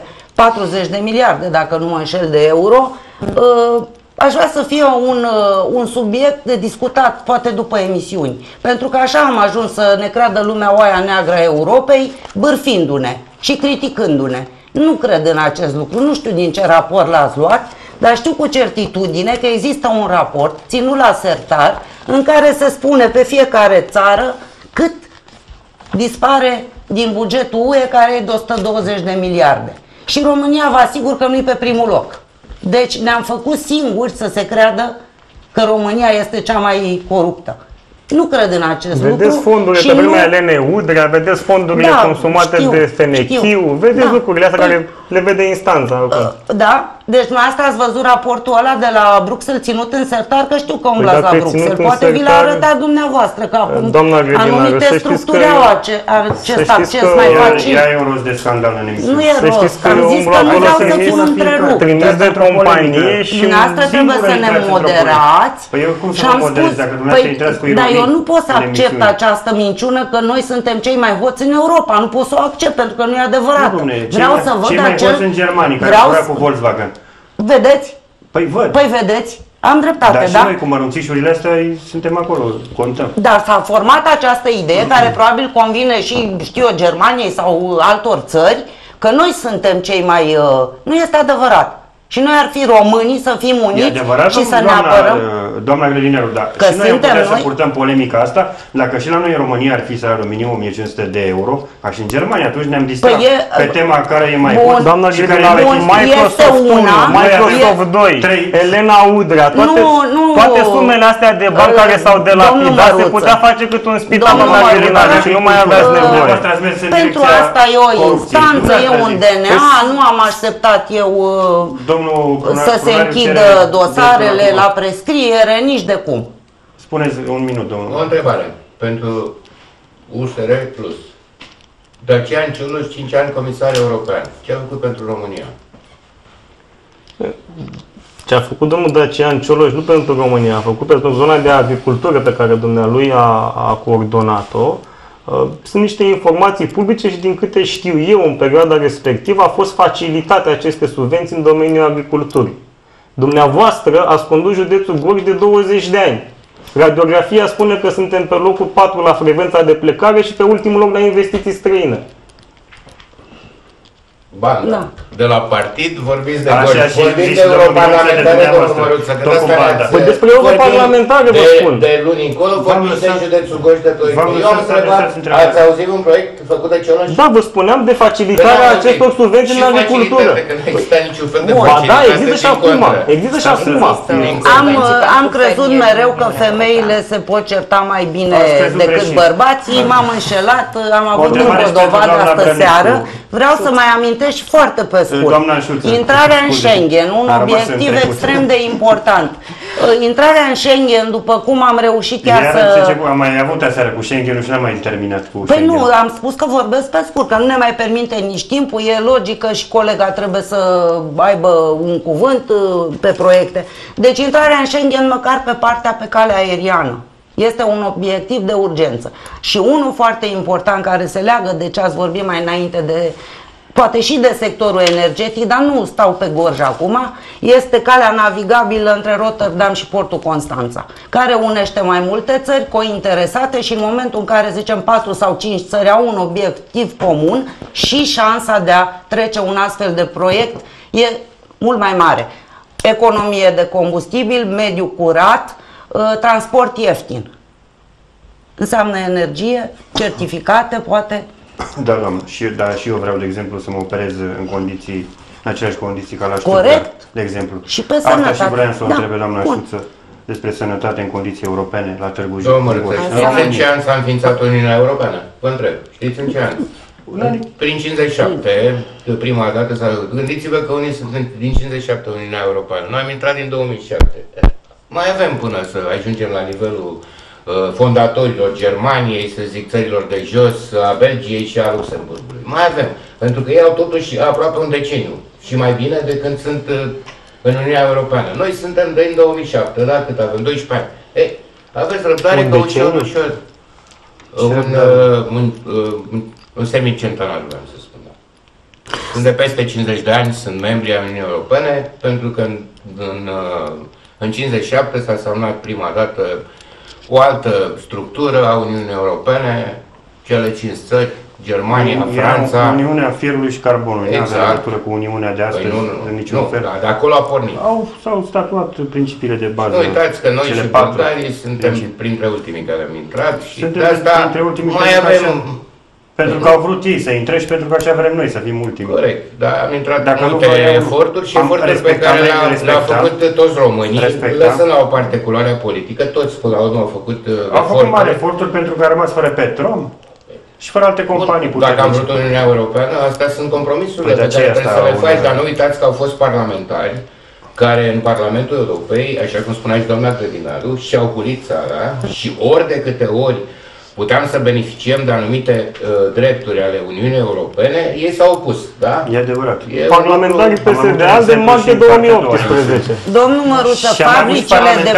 40 de miliarde, dacă nu mă înșel, de euro, aș vrea să fie un subiect de discutat, poate după emisiuni. Pentru că așa am ajuns să ne creadă lumea oaia neagră a Europei, bârfindu-ne și criticându-ne. Nu cred în acest lucru, nu știu din ce raport l-ați luat, dar știu cu certitudine că există un raport ținut la sertar în care se spune pe fiecare țară cât dispare din bugetul UE, care e de 120 de miliarde. Și România vă asigur că nu e pe primul loc. Deci ne-am făcut singuri să se creadă că România este cea mai coruptă. Nu cred în acest lucru. Vedeți fondurile pe vremea Elene Udrea, vedeți fondurile consumate de FNQ, vedeți lucrurile astea care le vede instanța. Da, deci asta ați văzut raportul ăla de la Bruxelles ținut în sertar, că știu că umblați la Bruxelles. Poate vi l-a arătat dumneavoastră, că acum anumite structuri au acest acces mai facil. Ea e un rost de scandal în emisiune. Nu e rost, am zis că nu vreau să fiu întrerupt. Trimis de companie și dumneavoastră trebuie să ne moderați. Păi eu cum să mă moderez dacă dumneavoastră intrați cu ironie? Eu nu pot să accept această minciună că noi suntem cei mai hoți în Europa. Nu pot să o accept pentru că nu e adevărat. Vreau să văd cei mai hoți în Germania care vrea cu Volkswagen. Vedeți? Păi văd. Păi vedeți? Am dreptate, dar și noi cu mărunțișurile astea suntem acolo, contăm. Dar s-a format această idee care probabil convine și, știu eu, Germaniei sau altor țări, că noi suntem cei mai... Nu este adevărat. Și noi ar fi românii să fim uniți și să ne apărăm. Doamna Grădineru, da. Că și noi am putea noi... să purtăm polemica asta, dacă și la noi în România ar fi salariul minim 1500 de euro, ca și în Germania, atunci ne-am distrat pe tema care e mai bună. Doamna Grădineru, Microsoft 1, Microsoft 2, Elena Udrea, toate sumele astea de bani care s-au delapidat, se putea face cât un spital, doamna Grădineru, și nu mai aveați nevoie. Pentru asta e o instanță, e un DNA, nu am așteptat eu să se închidă dosarele la prescriere, nici de cum. Spuneți un minut, domnul. O întrebare pentru USR Plus. Dacian Cioloș, 5 ani comisar european. Ce a făcut pentru România? Ce a făcut domnul Dacian Cioloș nu pentru România, a făcut pentru zona de agricultură pe care dumnealui a coordonat-o. Sunt niște informații publice și din câte știu eu în perioada respectivă a fost facilitate aceste subvenții în domeniul agriculturii. Dumneavoastră ați condus județul Gorj de 20 de ani. Radiografia spune că suntem pe locul 4 la frecvența de plecare și pe ultimul loc la investiții străine. Banda. Da. De la partid vorbiți de Gorj. Vorbiți de europarlamentare, domnul Măruță. Păi despre europarlamentare vă spun. De luni încolo vorbiți de județul Gorj de proiect. Eu am întrebat, ați auzit un proiect făcut de Cioloș? Da, vă spuneam de facilitarea acestor subvenții în agricultură. Da, există și acum. Există și acum. Am crezut mereu că femeile se pot certa mai bine decât bărbații. M-am înșelat, am avut încă o dovadă astă seară. Vreau să mai amintesc foarte pe scurt. Intrarea în Schengen, un obiectiv extrem de important. Intrarea în Schengen, după cum am reușit chiar să... Am mai avut aseară cu Schengen și n-am mai terminat cu Păi nu, am spus că vorbesc pe scurt, că nu ne mai permite nici timpul, e logică și colega trebuie să aibă un cuvânt pe proiecte. Deci intrarea în Schengen măcar pe partea pe calea aeriană. Este un obiectiv de urgență. Și unul foarte important care se leagă de ce ați vorbit mai înainte de... poate și de sectorul energetic, dar nu stau pe Gorj acum, este calea navigabilă între Rotterdam și portul Constanța, care unește mai multe țări cointeresate și în momentul în care, zicem, 4 sau 5 țări au un obiectiv comun și șansa de a trece un astfel de proiect e mult mai mare. Economie de combustibil, mediu curat, transport ieftin. Înseamnă energie, certificate, poate... Da, doamnă, și eu vreau, de exemplu, să mă operez în condiții, în aceleași condiții ca la Stuttgart, corect, de exemplu. Și pe sănătate. Asta și vreau să o întrebe, doamna Șuță, despre sănătate în condiții europene la Târgu Jiu. Domnul Mărțăș, știți în ce an s-a înființat Uniunea Europeană? Vă întreb, știți în ce an? Prin 57, de prima dată s-a... Gândiți-vă că unii sunt din 57 Uniunea Europeană. Noi am intrat din 2007. Mai avem până să ajungem la nivelul fondatorilor Germaniei, să zic, țărilor de jos, a Belgiei și a Luxemburgului. Mai avem, pentru că ei au totuși aproape un deceniu și mai bine de când sunt în Uniunea Europeană. Noi suntem din 2007, da, cât avem? 12 ani. Ei, aveți răbdare că ușor. Un semicentenar, vreau să spun. Sunt de peste 50 de ani, sunt membri ai Uniunii Europene, pentru că în 57 s-a semnat prima dată o altă structură a Uniunii Europene, cele 5 țări, Germania, Franța... Uniunea Fierului și Carbonului, exact. Nu are legătură cu Uniunea de astăzi, în niciun fel. Da, de acolo a pornit. S-au statuat principiile de bază. Nu uitați că noi și bulgarii suntem printre ultimii care am intrat și de asta mai avem... Pentru că au vrut ei să intre și pentru că așa vrem noi să fim ultimii. Corect, dar am intrat multe eforturi și eforturi pe care le-au făcut toți românii, lăsând la o parte culoarea politică, toți până la urmă au făcut eforturi. Au făcut mari eforturi pentru că a rămas fără Petrom și fără alte companii puternice. Dacă am vrut Uniunea Europeană, astea sunt compromisurile pe care trebuie să le faci, dar nu uitați că au fost parlamentari care în Parlamentul Europei, așa cum spunea și doamna Grădinaru, și-au hulit țara și ori de câte ori puteam să beneficiem de anumite drepturi ale Uniunii Europene, ei s-au opus, da? E adevărat. Parlamentarii PSD azi de martie 2018. Domnul Măruță, fabricile de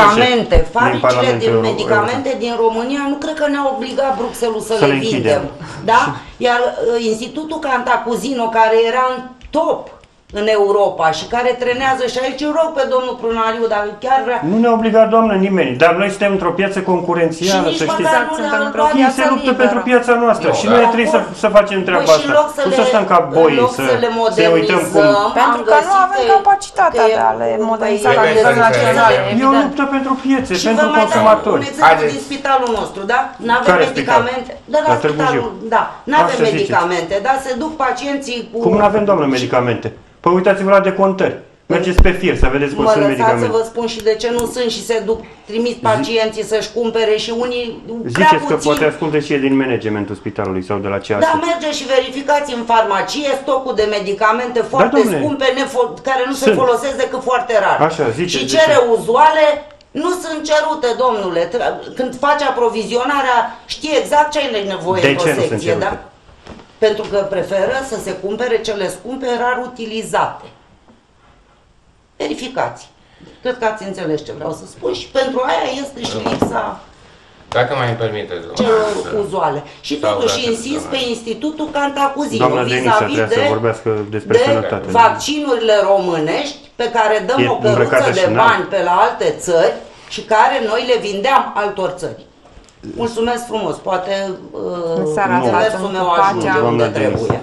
medicamente din România nu cred că ne-au obligat Bruxelles să le vindem. Da? Iar Institutul Cantacuzino, care era în top în Europa și care trenează și aici îl rog pe domnul Prunariu, dar chiar vrea... Nu ne obliga, doamnă, nimeni, dar noi suntem într-o piață concurențială, să știți. Ei se luptă pentru piața noastră și noi trebuie să facem treaba asta. Nu să stăm ca boii, să ne uităm cum... Pentru că nu avem capacitatea de a le moderniza la nivel național, E o luptă pentru piețe, pentru consumatori. Un exemplu din spitalul nostru, da? N-avem medicamente. Da, la spitalul, da. N-avem medicamente, da? Se duc pacienții cu... Cum nu avem, doamnă, medicamente? Păi uitați-vă la decontări. Mergeți pe fir să vedeți cum sunt medicamente. Să vă spun și de ce nu sunt și se duc, trimit pacienții să-și cumpere și unii Ziceți că poate asculte și e din managementul spitalului sau de la ce Da, merge și verificați în farmacie stocul de medicamente foarte scumpe, care nu se folosesc decât foarte rar. Așa, ziceți, și cere uzuale nu sunt cerute, domnule. Când faci aprovizionarea, știi exact ce ai nevoie într-o secție, da? Pentru că preferă să se cumpere cele scumpe, rar utilizate. Verificați. Cred că ați înțeles ce vreau să spun și pentru aia este și lipsa Dacă mai îmi permiteți, celor uzuale. Și totuși insist pe Institutul Cantacuzino vis-a-vis de vaccinurile românești pe care dăm o căruță de bani pe la alte țări și care noi le vindeam altor țări. Mulțumesc frumos, poate mersul meu ajunge unde trebuie.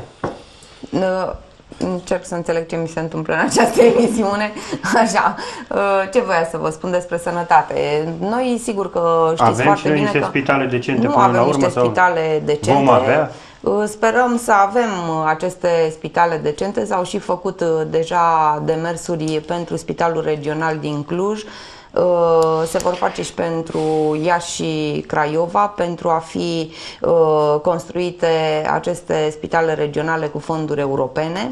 Încerc să înțeleg ce mi se întâmplă în această emisiune. Așa, ce voia să vă spun despre sănătate? Noi sigur că știți foarte bine că spitale decente nu până avem la urmă, niște spitale decente. Vom avea? Sperăm să avem aceste spitale decente. S-au și făcut deja demersuri pentru Spitalul Regional din Cluj. Se vor face și pentru Iași și Craiova pentru a fi construite aceste spitale regionale cu fonduri europene.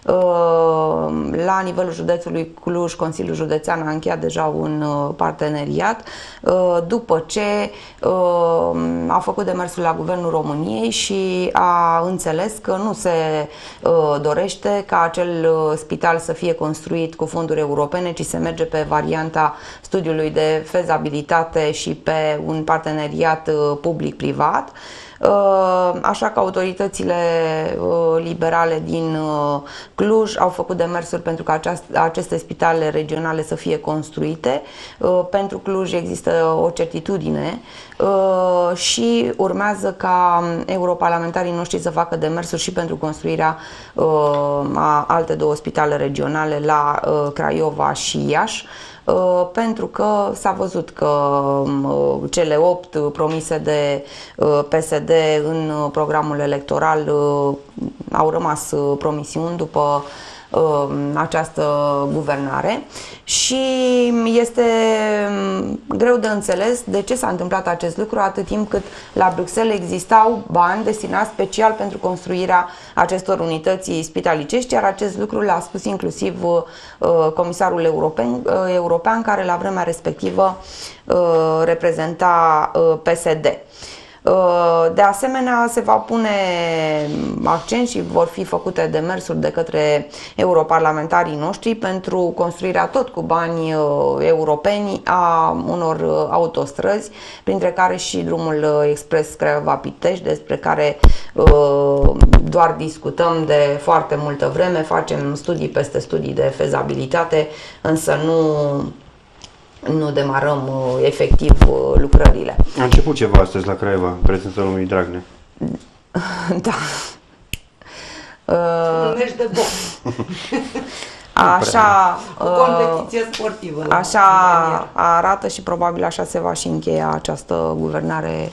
La nivelul județului Cluj, Consiliul Județean a încheiat deja un parteneriat după ce a făcut demersul la Guvernul României și a înțeles că nu se dorește ca acel spital să fie construit cu fonduri europene, ci se merge pe varianta studiului de fezabilitate și pe un parteneriat public-privat. Așa că autoritățile liberale din Cluj au făcut demersuri pentru ca aceste spitale regionale să fie construite. Pentru Cluj există o certitudine și urmează ca europarlamentarii noștri să facă demersuri și pentru construirea a alte două spitale regionale la Craiova și Iași. Pentru că s-a văzut că cele 8 promise de PSD în programul electoral au rămas promisiuni după această guvernare și este greu de înțeles de ce s-a întâmplat acest lucru atât timp cât la Bruxelles existau bani destinați special pentru construirea acestor unități spitalicești, iar acest lucru l-a spus inclusiv comisarul european care la vremea respectivă reprezenta PSD. De asemenea, se va pune accent și vor fi făcute demersuri de către europarlamentarii noștri pentru construirea tot cu bani europeni a unor autostrăzi, printre care și drumul expres Craiova-Pitești, despre care doar discutăm de foarte multă vreme, facem studii peste studii de fezabilitate, însă nu demarăm efectiv lucrările. A început ceva astăzi la Craiova, în prezența lui Dragnea. Da. Numești de box. Așa, competiție sportivă. Așa arată și probabil așa se va și încheia această guvernare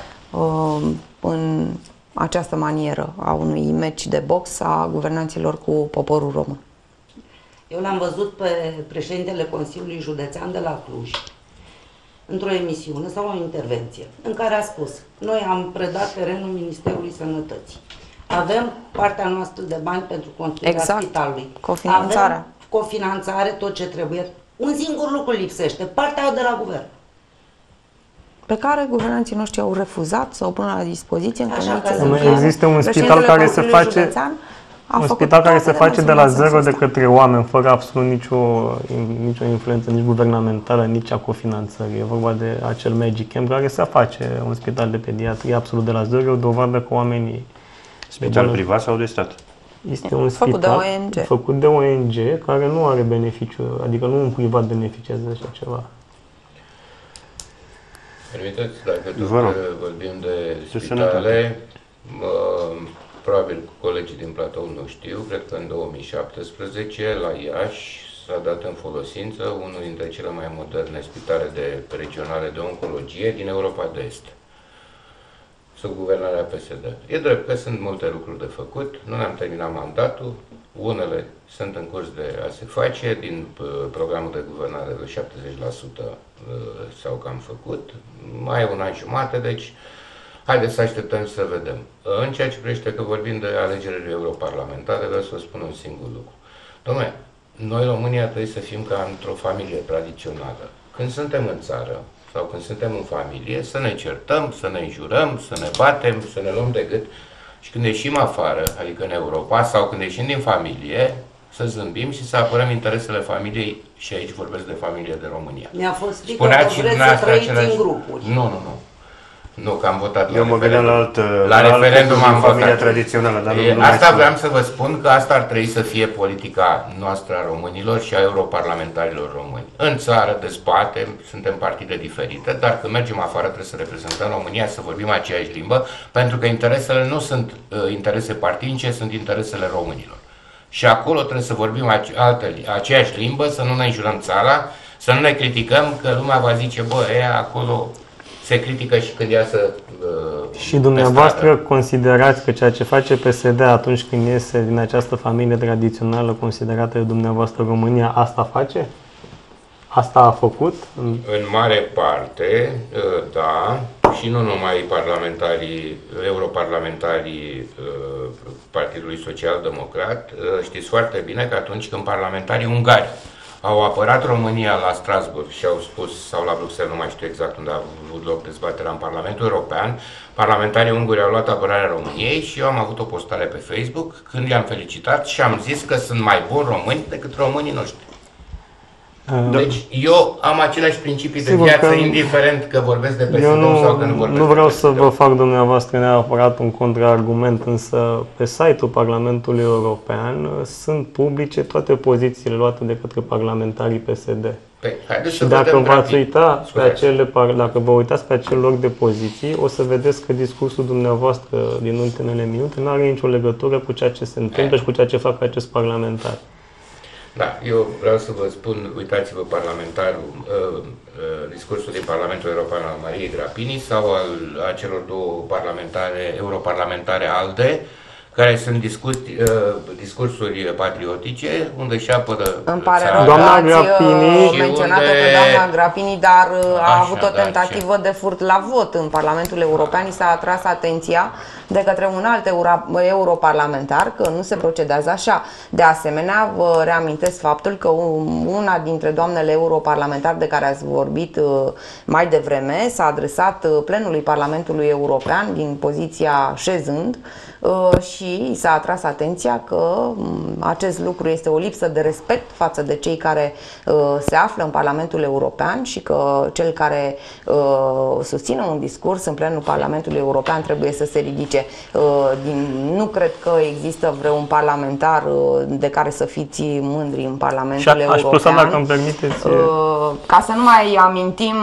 în această manieră a unui meci de box a guvernanților cu poporul român. Eu l-am văzut pe președintele Consiliului Județean de la Cluj într-o emisiune sau o intervenție în care a spus: noi am predat terenul Ministerului Sănătății. Avem partea noastră de bani pentru construirea spitalului. Cofinanțarea. Avem cofinanțare, tot ce trebuie. Un singur lucru lipsește, partea de la guvern. Pe care guvernanții noștri au refuzat să o pună la dispoziție în condiții. Există un spital care se face un spital care se face de la zero de către oameni, fără absolut nicio influență, nici guvernamentală, nici a cofinanțării. E vorba de acel Magic Camp care se face un spital de pediatrie absolut de la zero, e o dovadă că oamenii... Spital privat sau de stat? Este un spital făcut de ONG care nu are beneficiu, adică nu un privat beneficiază de așa ceva. Permiteți, dacă tot vorbim de spitale, probabil colegii din platou nu știu, cred că în 2017 la Iași s-a dat în folosință unul dintre cele mai moderne spitale regionale de oncologie din Europa de Est, sub guvernarea PSD. E drept că sunt multe lucruri de făcut, nu ne-am terminat mandatul, unele sunt în curs de a se face, din programul de guvernare de 70% s-au cam făcut, mai e un an jumate, deci haideți să așteptăm să vedem. În ceea ce privește că vorbim de alegerile europarlamentare, vreau să vă spun un singur lucru. Dom'le, noi România trebuie să fim ca într-o familie tradițională. Când suntem în țară sau când suntem în familie, să ne certăm, să ne înjurăm, să ne batem, să ne luăm de gât și când ieșim afară, adică în Europa, sau când ieșim din familie, să zâmbim și să apărăm interesele familiei, și aici vorbesc de familie de România. Mi-a fost frică că vreți să trăiți în grupuri. Nu. Nu, că am votat la referendum. La referendum am familia tradițională, dar asta vreau să vă spun că asta ar trebui să fie politica noastră a românilor și a europarlamentarilor români. În țară dezbatem, suntem partide diferite, dar când mergem afară trebuie să reprezentăm România, să vorbim aceeași limbă, pentru că interesele nu sunt interese partinice, sunt interesele românilor. Și acolo trebuie să vorbim aceeași limbă, să nu ne înjurăm țara, să nu ne criticăm, că lumea va zice, bă, acolo se critică și când ea să... Și dumneavoastră considerați că ceea ce face PSD atunci când iese din această familie tradițională considerată de dumneavoastră România, asta face? Asta a făcut? În mare parte, da, și nu numai europarlamentarii Partidului Social Democrat. Știți foarte bine că atunci când parlamentarii ungari au apărat România la Strasbourg și au spus, sau la Bruxelles, nu mai știu exact unde a avut loc dezbaterea în Parlamentul European, parlamentarii unguri au luat apărarea României și eu am avut o postare pe Facebook când i-am felicitat și am zis că sunt mai buni români decât românii noștri. Deci eu am aceleași principii de viață, indiferent că vorbesc de PSD sau că nu vorbesc. Nu vreau să vă fac dumneavoastră neapărat un contraargument, însă pe site-ul Parlamentului European sunt publice toate pozițiile luate de către parlamentarii PSD. Și dacă vă uitați pe acel loc de poziții, o să vedeți că discursul dumneavoastră din ultimele minute nu are nicio legătură cu ceea ce se întâmplă și cu ceea ce fac acest parlamentar. Da, eu vreau să vă spun, uitați-vă discursul din Parlamentul European al Mariei Grapini sau al acelor două europarlamentare ALDE, care sunt discursuri patriotice, unde își apără Îmi pare rău că ați menționat pe doamna Grapini, dar a avut o tentativă de furt la vot în Parlamentul European. I s-a atras atenția de către un alt europarlamentar că nu se procedează așa. De asemenea, vă reamintesc faptul că una dintre doamnele europarlamentari de care ați vorbit mai devreme s-a adresat plenului Parlamentului European din poziția șezând și s-a atras atenția că acest lucru este o lipsă de respect față de cei care se află în Parlamentul European și că cel care susține un discurs în plenul Parlamentului European trebuie să se ridice. Nu cred că există vreun parlamentar de care să fiți mândri în Parlamentul European. Dacă îmi permiteți. Ca să nu mai amintim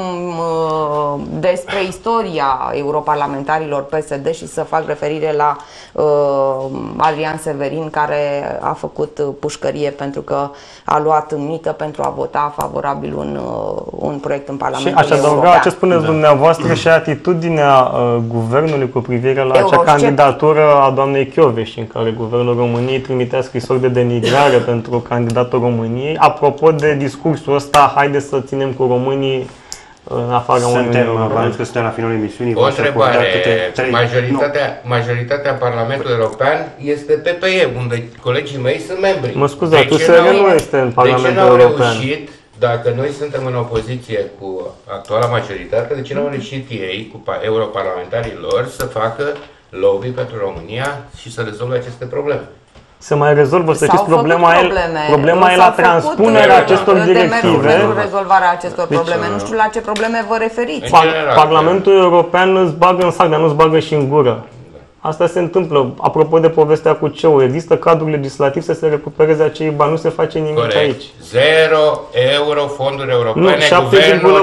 despre istoria europarlamentarilor PSD și să fac referire la Adrian Severin, care a făcut pușcărie pentru că a luat în mită pentru a vota favorabil un proiect în Parlamentul European. Și aș adăuga ce spuneți dumneavoastră și atitudinea guvernului cu privire la acea candidatură a doamnei Kövesi, în care guvernul României trimitea scrisori de denigrare pentru candidatul României. Apropo de discursul ăsta, haideți să ținem cu românii în afara Uniunii Europene. Că suntem la finalul emisiunii. O întrebare. Majoritatea Parlamentului European este PPE, unde colegii mei sunt membri. Mă scuzați, USR nu este în Parlamentul European. De ce n-au reușit, dacă noi suntem în opoziție cu actuala majoritate, de ce n-au reușit ei, cu europarlamentarii lor, să facă lobby pentru România și să rezolve aceste probleme? Se mai rezolvă, să știți, problema e la transpunerea acestor directive. Pentru rezolvarea acestor probleme. Nu știu la ce probleme vă referiți. Parlamentul European îți bagă în sac, dar nu îți bagă și în gură. Asta se întâmplă. Apropo de povestea cu CEU, există cadrul legislativ să se recupereze acei bani, nu se face nimic. Corect. Aici. 0 euro fonduri europene, nu,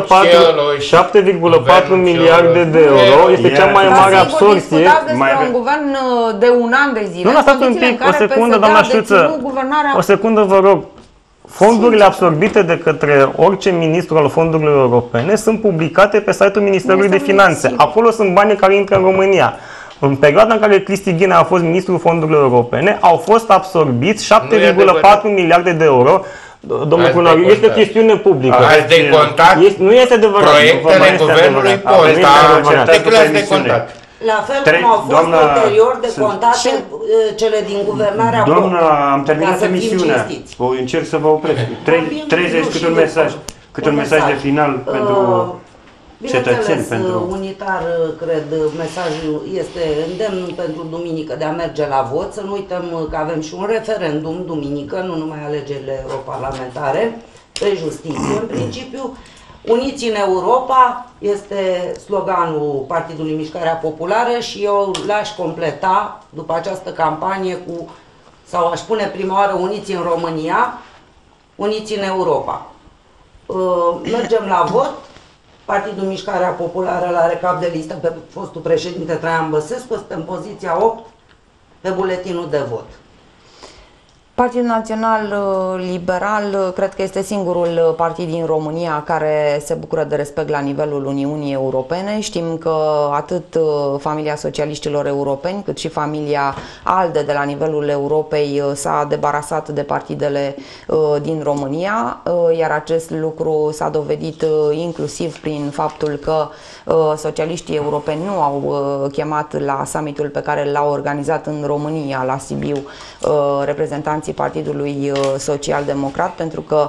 7,4 miliarde de euro este cea mai mare absorție. Despre un guvern de un an de zile. Nu, stați un pic, o secundă, doamna Șuță, o secundă, vă rog. Fondurile absorbite de către orice ministru al fondurilor europene sunt publicate pe site-ul Ministerului de Finanțe. Acolo sunt banii care intră în România. În perioada în care Cristi Ghinea a fost ministrul fondurilor europene, au fost absorbiți 7,4 miliarde de euro. Domnul Cunariu, este o chestiune publică. Ați decontat nu este adevărat. Proiectele guvernului Ponta. De când le-ați decontat? La fel cum au fost ulterior decontate cele din guvernarea Ponta. Doamna, am terminat emisiunea. Încerc să vă opresc. 30 cât un mesaj de final pentru cetățeni. Bineînțeles, unitar, cred, mesajul este îndemn pentru duminică de a merge la vot. Să nu uităm că avem și un referendum duminică, nu numai alegerile europarlamentare, pe justiție. În principiu, Uniți în Europa este sloganul Partidului Mișcarea Populară și eu l-aș completa după această campanie cu, sau aș spune prima oară, Uniți în România, Uniți în Europa. Mergem la vot. Partidul Mișcarea Populară l-are cap de listă pe fostul președinte Traian Băsescu, este în poziția 8 pe buletinul de vot. Partidul Național Liberal cred că este singurul partid din România care se bucură de respect la nivelul Uniunii Europene. Știm că atât familia socialiștilor europeni cât și familia ALDE de la nivelul Europei s-a debarasat de partidele din România, iar acest lucru s-a dovedit inclusiv prin faptul că socialiștii europeni nu au chemat la summitul pe care l-au organizat în România, la Sibiu, reprezentanții Partidului Social-Democrat, pentru că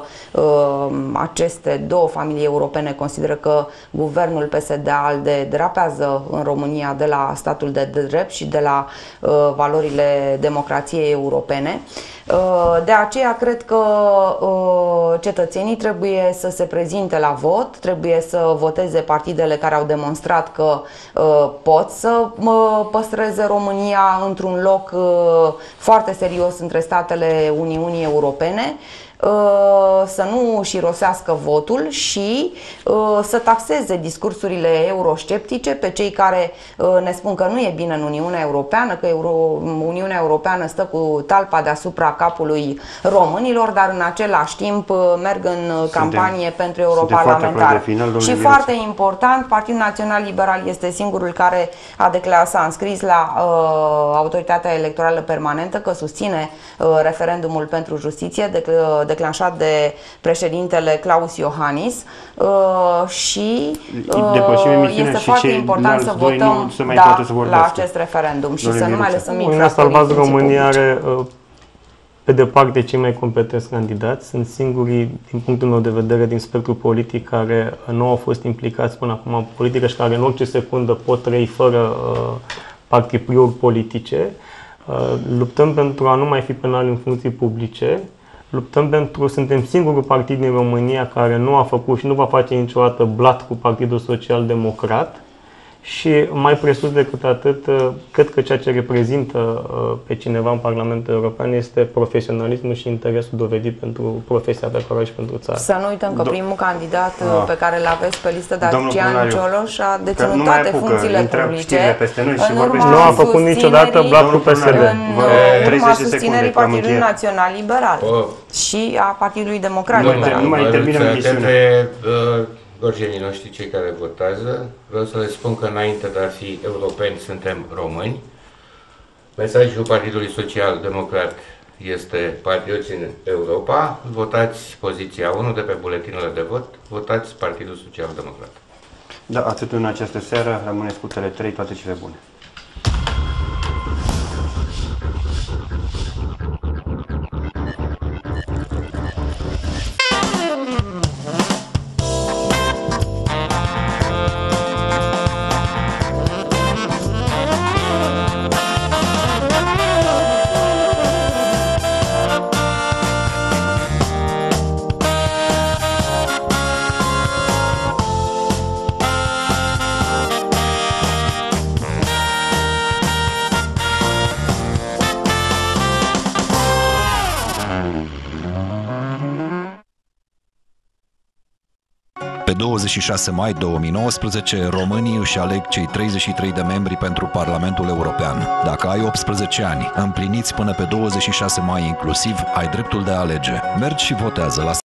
aceste două familii europene consideră că guvernul PSD-ALDE derapează în România de la statul de drept și de la valorile democrației europene. De aceea cred că cetățenii trebuie să se prezinte la vot, trebuie să voteze partidele care au demonstrat că pot să păstreze România într-un loc foarte serios între statele Uniunii Europene, să nu șirosească votul și să taxeze discursurile eurosceptice pe cei care ne spun că nu e bine în Uniunea Europeană, că Uniunea Europeană stă cu talpa deasupra capului românilor, dar în același timp merg în campanie pentru europarlamentar. Și foarte important, Partidul Național Liberal este singurul care s-a înscris la Autoritatea Electorală Permanentă că susține referendumul pentru justiție declanșat de președintele Klaus Iohannis și este foarte important să votăm la acest referendum și să nu mai lăsăm Uniunea Salvați România are pe departe cei mai competenți candidați, sunt singurii din punctul meu de vedere din spectrul politic care nu au fost implicați până acum în politică și care în orice secundă pot trăi fără partipriuri politice. Luptăm pentru a nu mai fi penali în funcții publice. Suntem singurul partid din România care nu a făcut și nu va face niciodată blat cu Partidul Social-Democrat și mai presus decât atât, cred că ceea ce reprezintă pe cineva în Parlamentul European este profesionalismul și interesul dovedit pentru profesia pe care și pentru țară. Să nu uităm că primul candidat pe care îl aveți pe listă, Dacian Cioloș, a deținut toate funcțiile publice. Nu a făcut niciodată blat cu PSD. În urma susținerii Partidului Național Liberal și a Partidului Democrat Liberal. Nu mai intervine emisiunea. Gorjenii noștri, cei care votează, vreau să le spun că înainte de a fi europeni suntem români. Mesajul Partidului Social Democrat este patrioți în Europa. Votați poziția 1 de pe buletinele de vot. Votați Partidul Social Democrat. Da, atât în această seară. Rămâneți cu Tele3, toate cele bune. Pe 26 mai 2019, românii își aleg cei 33 de membri pentru Parlamentul European. Dacă ai 18 ani, împliniți până pe 26 mai inclusiv, ai dreptul de a alege. Mergi și votează la